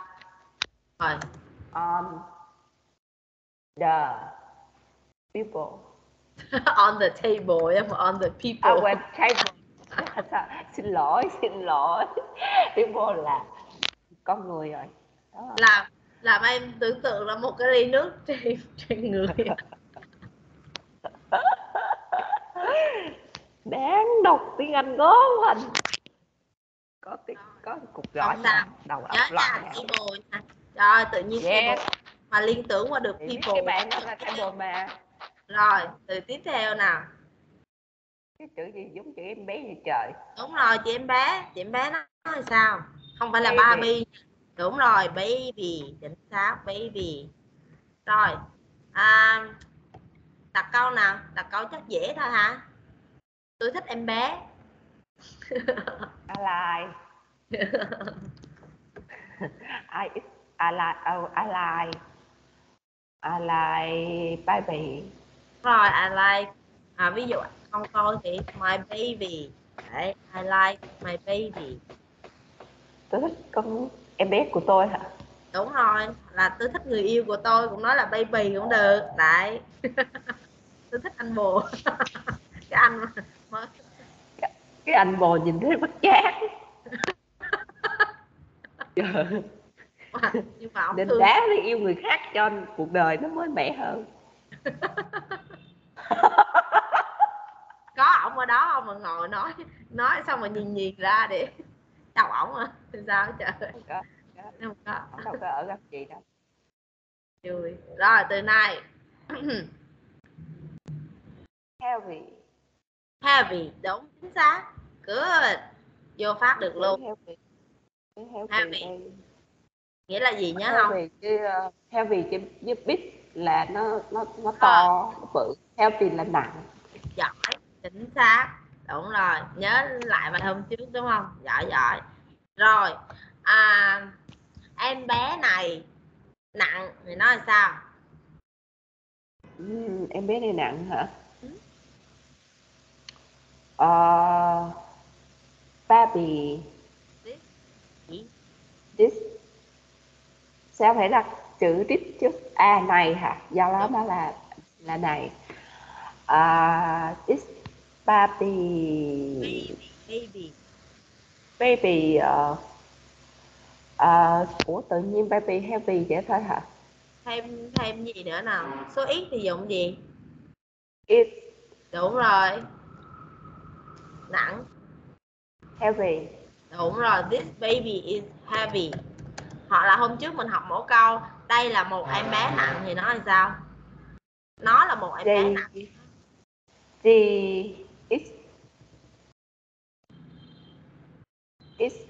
on the people. On the table em, on the people. Quên, table. Xin lỗi. People là con người rồi. Đó. Làm em tưởng tượng là một cái ly nước trên người. Đáng đọc tiếng Anh gớm anh. Có cục gỏi đầu óc loạn. Table nha. Rồi tự nhiên table mà liên tưởng qua được people. Cái bạn đó là table mà. Rồi từ tiếp theo nào. Cái chữ gì giống chữ em bé vậy trời. Đúng rồi, chị em bé nói là sao? Không phải là Baby. Barbie. Đúng rồi, baby, chính xác, baby. Rồi, đặt câu nào, đặt câu chắc dễ thôi hả? Tôi thích em bé. Alive. Alive. Alive baby. Rồi, I like. Ví dụ con tôi thì my baby. Đấy, I like my baby. Tôi thích con em bé của tôi hả? Đúng rồi, là tôi thích người yêu của tôi, cũng nói là baby cũng được. Đấy. Tôi thích anh bồ. Cái anh mà Cái anh bồ nhìn thấy bất giác. nhưng mà ông Nên thương. đáng để yêu người khác cho cuộc đời nó mới mẻ hơn. Có ổng ở đó không mà ngồi nói xong mà nhìn ra để chọc ổng à? Thì sao trời. Không có, Không có. ổng đâu có ở gặp chị đâu. Vui. Rồi từ nay. Heavy. Heavy, đúng chính xác. Good. Vô phát được Chữ luôn. heavy. Chữ heavy Heavy đây. nghĩa là gì nhớ không? Heavy chứ heavy chứ với big là nó Rồi, to, nó bự. Heavy là nặng. giỏi, chính xác. Đúng rồi, nhớ lại bài hôm trước đúng không? Giỏi giỏi. Rồi, em bé này nặng thì nói là sao? Em bé này nặng hả? Ừ. Ờ, baby. This. This. Sao phải đặt chữ this chứ? À này hả? Do đó Đúng. nó là này. This baby. Baby. Baby. Ủa tự nhiên baby heavy vậy thôi hả? Thêm gì nữa nào? Số ít thì dùng gì? It Đúng rồi. Nặng. heavy. Đúng rồi, this baby is heavy. Hoặc là hôm trước mình học mẫu câu, đây là một em bé nặng thì nói là sao? Nó là một em bé nặng. The is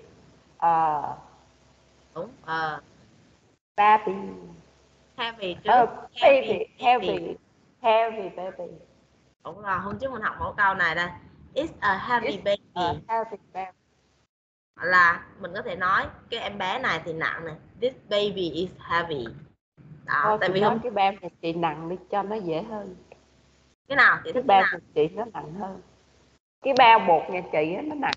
Đúng. baby. Heavy trước. Baby Baby. heavy baby. Đúng rồi, hôm trước mình học mẫu câu này đây. It's a heavy It's a baby. heavy baby. Là mình có thể nói cái em bé này thì nặng này. This baby is heavy. Đó, Thôi tại chị vì nói hôm cái bao nhà chị nặng đi cho nó dễ hơn. cái nào chị Cái thích cái bao nào? nhà chị nó nặng hơn. Cái bao bột nhà chị nó nặng.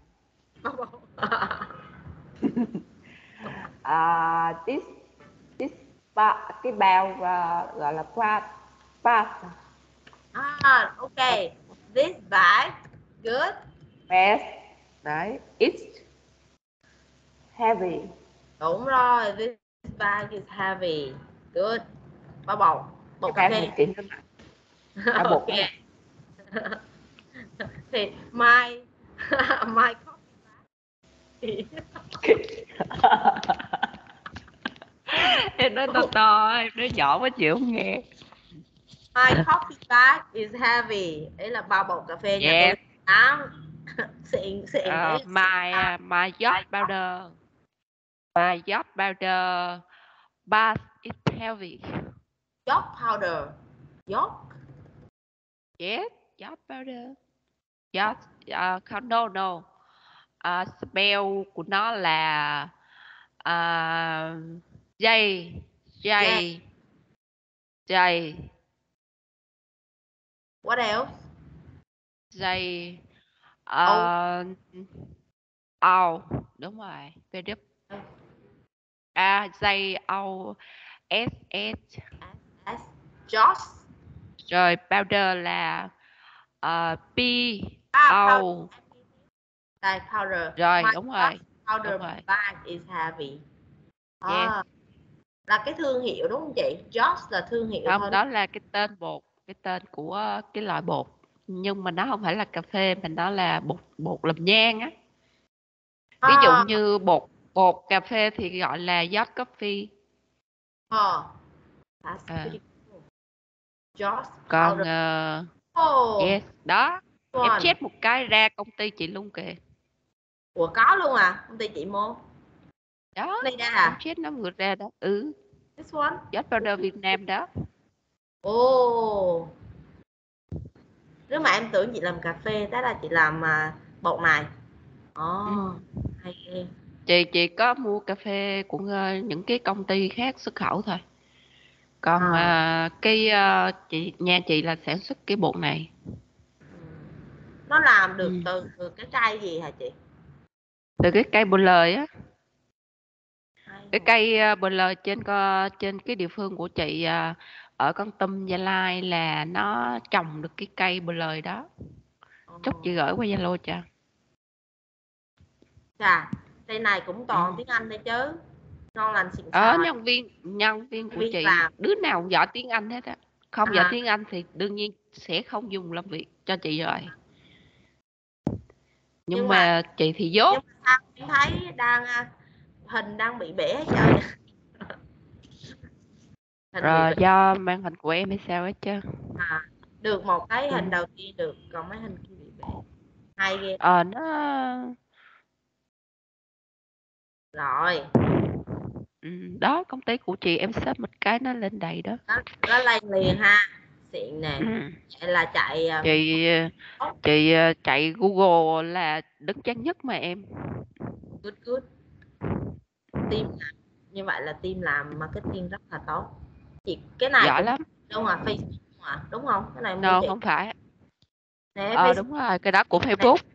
This cái bao gọi là part Ok. This bag. Good. best đấy. It's heavy. Đúng rồi, this bag is heavy. Good. Bao bột. Cái Bột cà bao phê. nhà chị nó nặng. Bao bột Ok. nó nặng. Thì my my coffee. Em nói to to, em nói nhỏ quá chịu không nghe. My coffee bag is heavy. Đấy là bao bột cà phê nhà tôi Yes. lắm. Xịn xịn đấy là xịn. My yacht powder. My yacht powder bath is heavy. Yacht powder. Yacht. Yes, yacht powder. Yacht, không, no. Spell của nó là J, Yeah. J, J, What else? J, O. O, đúng rồi. PW. J, O, S, S. S. Josh. Rồi powder là P, Powder. O. Đây, powder. Rồi, My đúng yacht rồi. Đúng powder rồi. bag is heavy. Yes. Là cái thương hiệu đúng không chị? Josh là thương hiệu Không, thôi. đó là cái tên bột, cái tên của cái loại bột. Nhưng mà nó không phải là cà phê, mà nó là bột làm nhang á. Ví dụ À, như bột cà phê thì gọi là yacht coffee. That's À, pretty cool. Josh còn powder. Oh, yes, đó. Em one. check một cái ra công ty chị luôn kìa. Ủa có luôn à? Công ty chị mua. Đó, Này ra con à? chat nó vượt ra đó. This one? Godfather Việt Nam đó. Ồ. Nếu mà em tưởng chị làm cà phê, thế là chị làm bột này. Ồ, hay ghê. Chị có mua cà phê của những cái công ty khác xuất khẩu thôi. Còn À, nhà chị là sản xuất cái bột này. nó làm được Ừ. từ cái cây gì hả chị? Từ cái cây bồ lời á, Hay cái nhỉ. cây bồ lời trên cái địa phương của chị ở Kon Tum Gia Lai là nó trồng được cái cây bồ lời đó. Ồ. Chúc chị gửi qua Zalo cho. Chà, tên này cũng Ừ. toàn tiếng Anh đấy chứ. Ngon lành xịn Ờ, sò. nhân viên Nhân của viên chị làm. đứa nào cũng giỏi tiếng Anh hết á. Không giỏi À, tiếng Anh thì đương nhiên sẽ không dùng làm việc cho chị rồi. Nhưng nhưng mà mà chị thì dốt. sao em thấy hình đang bị bể hết trơn vậy? Hình bị Rồi bể. do màn hình của em hay sao hết chứ. À, được một cái Ừ. hình đầu tiên được, còn mấy hình kia bị bể. Hay ghê. Ờ nó Rồi, ừ, đó công ty của chị em xếp một cái nó lên đầy đó. nó lên liền ha. Xịn nè. Ừ. Vậy là chạy chị chị chạy Google là đứng chân nhất mà em. good good. Team làm như vậy là team làm marketing rất là tốt. Chị cái này Giỏi cũng lắm. đâu à, Facebook mà đúng không? Cái này mua No, chị không phải. nè, Ờ Facebook đúng rồi, cái đó của nè, Facebook.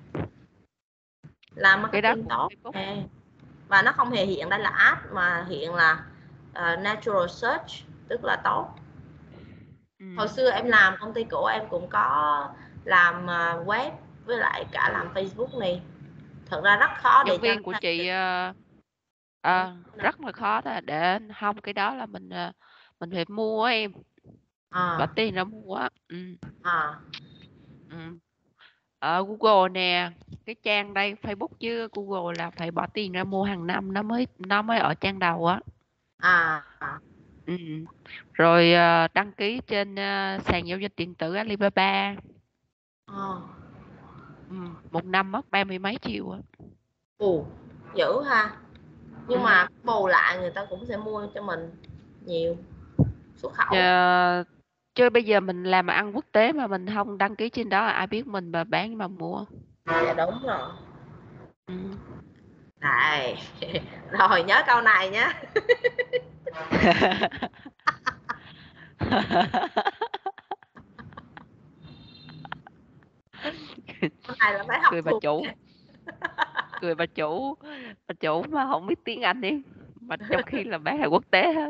làm Cái đó marketing của tốt Facebook. nè. Và nó không hề hiện đây là ad mà hiện là natural search, tức là tốt. Ừ. Hồi xưa em làm công ty cũ em cũng có làm web với lại cả làm Facebook này. Thật ra rất khó để Nhân cho viên của nó chị lên. rất là khó đó, để không cái đó là mình phải mua á em, bỏ À, tiền ra mua á. Ừ. à, Ừ. Ở Google nè, cái trang đây Facebook chứ Google là phải bỏ tiền ra mua hàng năm nó mới ở trang đầu á. à, Ừ. Rồi đăng ký trên sàn giao dịch điện tử Alibaba. à. Ừ. Một năm mất 30 mấy triệu á. Ồ, dữ ha. Ừ. Nhưng mà bù lại người ta cũng sẽ mua cho mình nhiều, xuất khẩu. Ờ, chứ bây giờ mình làm ăn quốc tế mà mình không đăng ký trên đó ai biết mình mà bán mà mua. Dạ đúng rồi. Ừ. Này, rồi nhớ câu này nhé. Câu này là phải học cười bà thuộc. chủ cười bà chủ mà không biết tiếng Anh đi, mà trong khi là bán hàng quốc tế hết.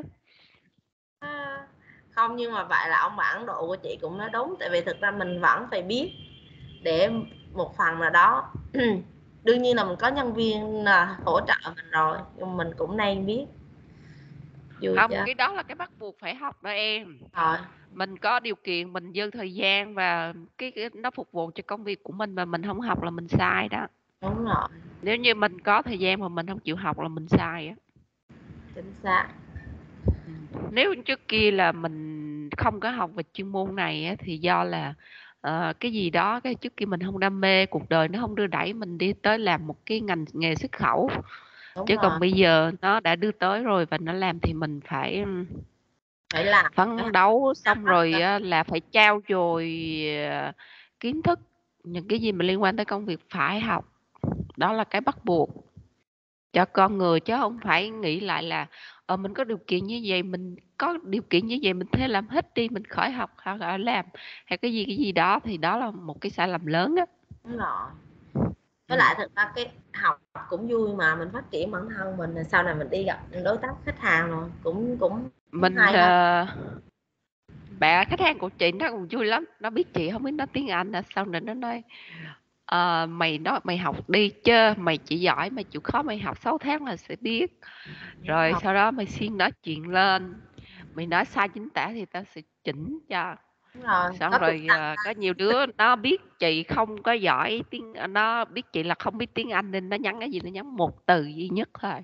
Không, nhưng mà vậy là ông bà Ấn Độ của chị cũng nói đúng, tại vì thực ra mình vẫn phải biết để một phần nào đó. Đương nhiên là mình có nhân viên hỗ trợ mình rồi, nhưng mình cũng nên biết. Vui Không, chưa? cái đó là cái bắt buộc phải học đó em. Rồi, Mình có điều kiện mình dư thời gian và cái nó phục vụ cho công việc của mình mà mình không học là mình sai đó. đúng rồi, Nếu như mình có thời gian mà mình không chịu học là mình sai á. chính xác. Ừ. Nếu trước kia là mình không có học về chuyên môn này á, thì do là cái gì đó cái trước kia mình không đam mê, cuộc đời nó không đưa đẩy mình đi tới làm một cái ngành nghề xuất khẩu. Đúng Chứ rồi, còn bây giờ nó đã đưa tới rồi và nó làm thì mình phải phải làm, phải phấn học đấu, nắm xong bắt rồi cơ. á, là phải trau dồi ờ, kiến thức, những cái gì mà liên quan tới công việc phải học. Đó là cái bắt buộc cho con người, chứ không phải nghĩ lại là mình có điều kiện như vậy, mình có điều kiện như vậy mình thế làm hết đi, mình khỏi học hoặc là làm hay cái gì đó, thì đó là một cái sai lầm lớn á. Đúng rồi. Với Ừ. lại thực ra cái học cũng vui mà, mình phát triển bản thân mình, rồi sau này mình đi gặp đối tác khách hàng rồi cũng cũng Mình hay ha. bạn khách hàng của chị nó cũng vui lắm, nó biết chị không biết nói tiếng Anh, sau này nó nói mày học đi chứ mày chỉ giỏi mày chịu khó mày học 6 tháng là sẽ biết, Đúng rồi rồi, sau đó mày siêng nói chuyện lên, mày nói sai chính tả thì tao sẽ chỉnh cho. đúng rồi, Xong có cục rồi sạch. có nhiều đứa nó biết chị không có giỏi tiếng, nó biết chị là không biết tiếng Anh nên nó nhắn cái gì nó nhắn một từ duy nhất thôi.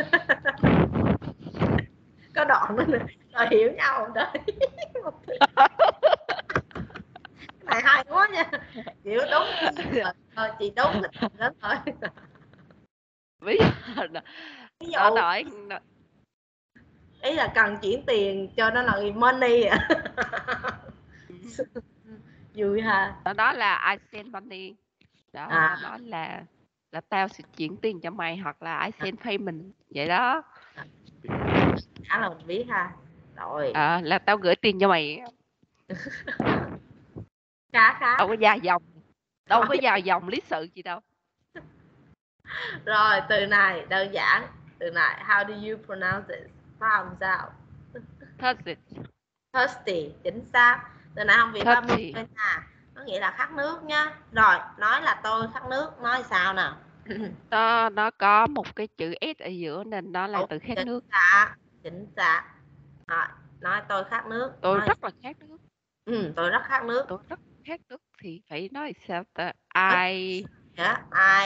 Có đoạn đó nữa rồi hiểu nhau rồi đấy. Cái này hay quá nha, hiểu đúng cái gì rồi, chị đúng cái từ đó thôi. Ví dụ là Ví Đó, dụ nói ý là cần chuyển tiền cho nó là money à. Vui ha. nó nói là I send money. Đó, nó À, nói là tao sẽ chuyển tiền cho mày, hoặc là I send payment vậy đó. khá là mình biết ha. Rồi, Là tao gửi tiền cho mày, khá. đâu có dài dòng, đâu có Rồi, dài dòng lý sự gì đâu. rồi từ này đơn giản. Từ này how do you pronounce it? Phát âm sao? Thirsty, Thirsty, chính xác. Từ này không bị 30 thirsty. nha. Nó nghĩa là khát nước nhá. Rồi, nói là tôi khát nước, nói sao nào? Nó có một cái chữ S ở giữa nên nó là Đúng, từ khát chính nước. xác, chính xác. Rồi, nói tôi khát nước, Tôi nói rất là khát nước. tôi rất khát nước. Tôi rất khát nước thì phải nói sao ta? Nói I nghĩa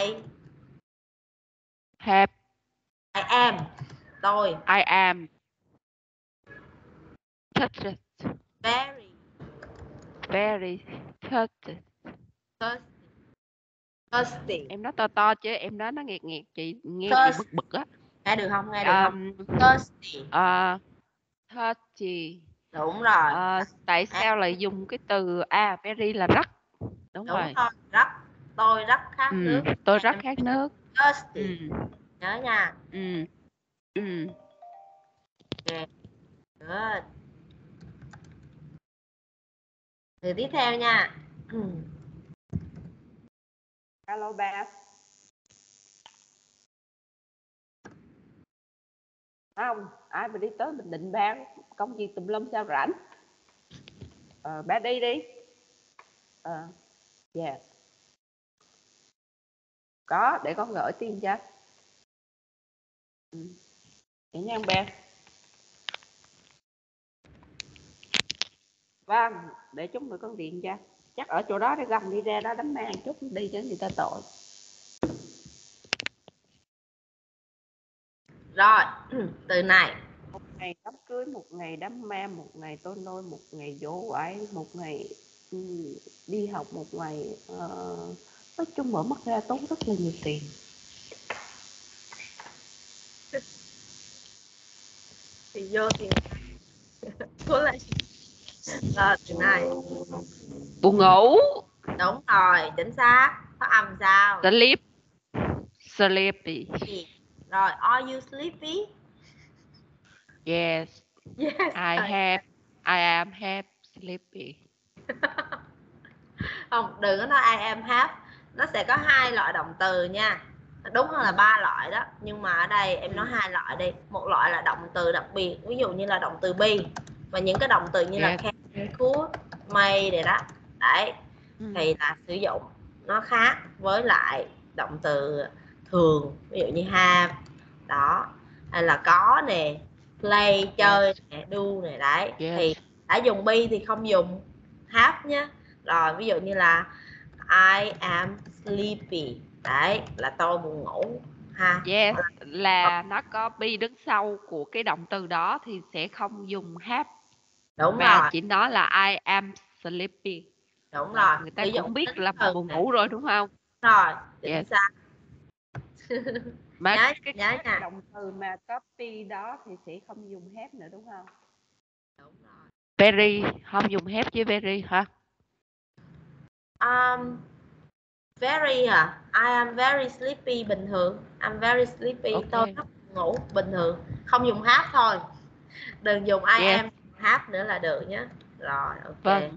have, I am, tôi I am thirsty, very very thirsty. thirsty. Thirsty. Em nói to to chứ em nói nó nghẹt nghẹt, chị nghe bị Thirsty. bực bực á. Nghe được không? Nghe được không? Um, Thirsty. thirsty. Đúng rồi. Tại sao lại dùng cái từ very là rất? Đúng Đúng rồi. rồi, rất. Tôi rất khát nước. Tôi rất Em khát nước. thirsty. Nhớ nha. Ừ. Ok. Good. Từ tiếp theo nha. Alo ba. Không, ai mà đi tới Bình Định ba công việc tùm lum sao rảnh. Ba đi đi. Yeah. Có, để con gửi tiền cho. Vậy nha ba. Vâng, để chút nữa con điện cho. Chắc ở chỗ đó để gần đi ra đó đám ma chút đi cho người ta tội. Rồi, từ này. Một ngày đám cưới, một ngày đám ma, một ngày tôi nôi, một ngày dỗ quải, một ngày đi học, một ngày nói chung mở mắt ra tốn rất là nhiều tiền. Thì vô tiền cố lên. Rồi, từ này. Buồn ngủ. Đúng rồi, chính xác. Phát âm sao? Sleep. Sleepy. Rồi, are you sleepy? Yes. Yes. I am have sleepy. Không, đừng có nói I am have. Nó sẽ có hai loại động từ nha. Đúng hơn là ba loại đó. Nhưng mà ở đây em nói hai loại đi. Một loại là động từ đặc biệt, ví dụ như là động từ be. Và những cái động từ như là can, could, may này đó. Đấy. Thì là sử dụng nó khác với lại động từ thường, ví dụ như have đó, hay là có nè, play chơi nè, do nè. Đấy. Thì đã dùng be thì không dùng have nhé. Rồi ví dụ như là I am sleepy, đấy là tôi buồn ngủ ha. Yes, là nó có be đứng sau của cái động từ đó thì sẽ không dùng have. Đúng và rồi. chỉ nói là I am sleepy. Đúng là rồi. người ta Sử dụng cũng biết là từ buồn này. ngủ rồi đúng không? Rồi, chính Yes. xác. Mà nhớ cái nha. động từ mà copy đó thì sẽ không dùng have nữa đúng không? Đúng rồi. Very không dùng have với very hả? Very hả? I am very sleepy bình thường. I'm very sleepy. Okay. Tôi rất ngủ bình thường. Không dùng have thôi. Đừng dùng I am have nữa là được nhé. Rồi, ok. Vâng.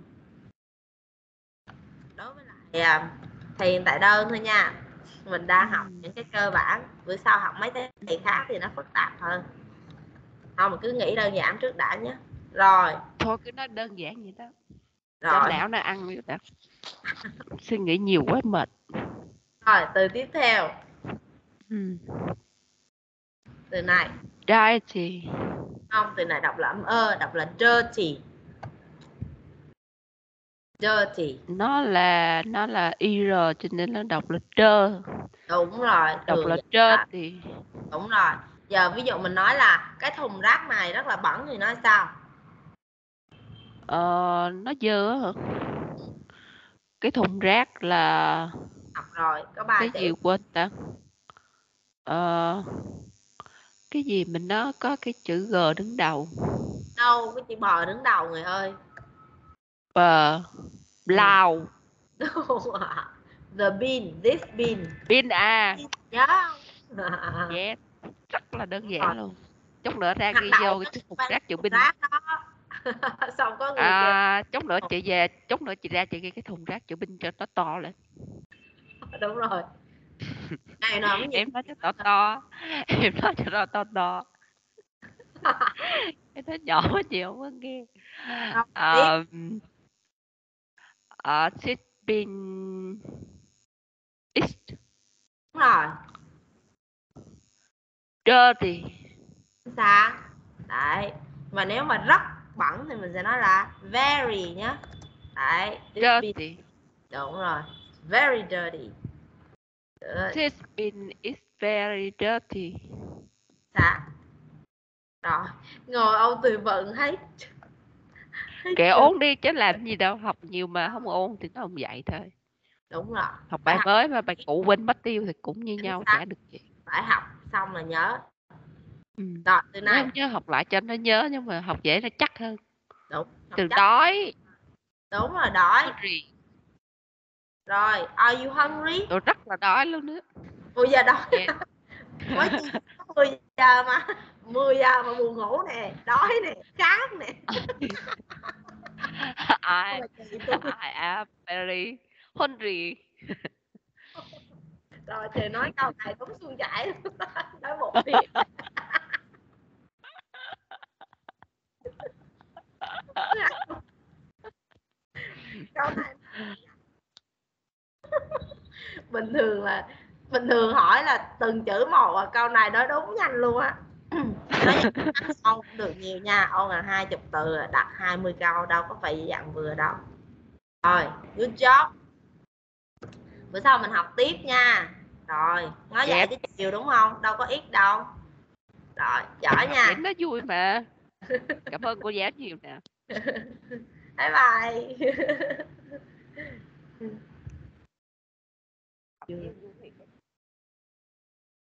Đối với lại thì hiện tại đơn thôi nha. Mình đang học những cái cơ bản. Bữa sau học mấy cái thầy khác thì nó phức tạp hơn. Không, mình cứ nghĩ đơn giản trước đã nhé. Rồi. Thôi cứ nói đơn giản vậy đó. Rồi. Cho não nó ăn vậy đó. Suy nghĩ nhiều quá mệt. Rồi, từ tiếp theo. Từ này. Dirty. Không, từ này đọc là âm ơ, đọc là dirty. Dirty. Nó là ir cho nên nó đọc là trơ. Đúng rồi, đọc thường là dirty. Đúng rồi. Giờ ví dụ mình nói là cái thùng rác này rất là bẩn thì nói sao? Nó dơ hả? Cái thùng rác là Học rồi, có 3 cái chữ. gì quên ta? cái gì mình nó có cái chữ G đứng đầu. Đâu, cái chữ bò đứng đầu người ơi. Bờ. Blau. The bean, this bean. Pin à. Nhớ không? Yes. Rất là đơn Đúng giản rồi. luôn. Chút nữa ra Hoạt ghi động vô cái thùng ban rác chữ thùng binh. rác đó. Xong có người kêu Chút nữa chị về, chút nữa chị ra chị ghi cái thùng rác chữ binh cho nó to lên. đúng rồi. Ngày nào cũng Em nói cho nó to. Em nói cho nó to to. Cái nó nhỏ quá chị không có nghe. She's been it's đúng rồi. dirty. Sao? Đấy. Mà nếu mà rất bẩn thì mình sẽ nói là very nhá. Đấy. Dirty. Đúng rồi. Very dirty. She's been is very dirty. Sao? Rồi. Ngồi ôn từ vựng hết. Kệ ôn đi chứ làm gì đâu, học nhiều mà không ôn thì nó không dạy thôi. Đúng rồi. Học bài mới mà bài cũ quên mất tiêu thì cũng như nhau, chả được gì. Phải học xong là nhớ. Rồi từ nếu này không nhớ học lại cho nó nhớ, nhưng mà học dễ nó chắc hơn. đúng. Từ đói. Đúng rồi, đói. Hungry. Rồi, are you hungry? Tôi rất là đói luôn nữa. Ủa giờ đói. Yeah. Mới chỉ 10 giờ mà 10 giờ mà buồn ngủ nè, đói nè, khát nè. I am very hungry. Rồi trời nói câu này đúng xuông chảy. Nói một việc. Câu này bình thường hỏi là từng chữ một, và câu này nói đúng nhanh luôn á. Nói ôn cũng được nhiều nha, ôn là 20 từ, đặt 20 câu, đâu có phải dạng vừa đâu. Rồi, good job. Bữa sau mình học tiếp nha. Rồi, nói dạy tới chiều đúng không? Đâu có ít đâu. Rồi, giỏi nha. Vậy nó vui mà. Cảm ơn cô giáo nhiều nè. Bye bye.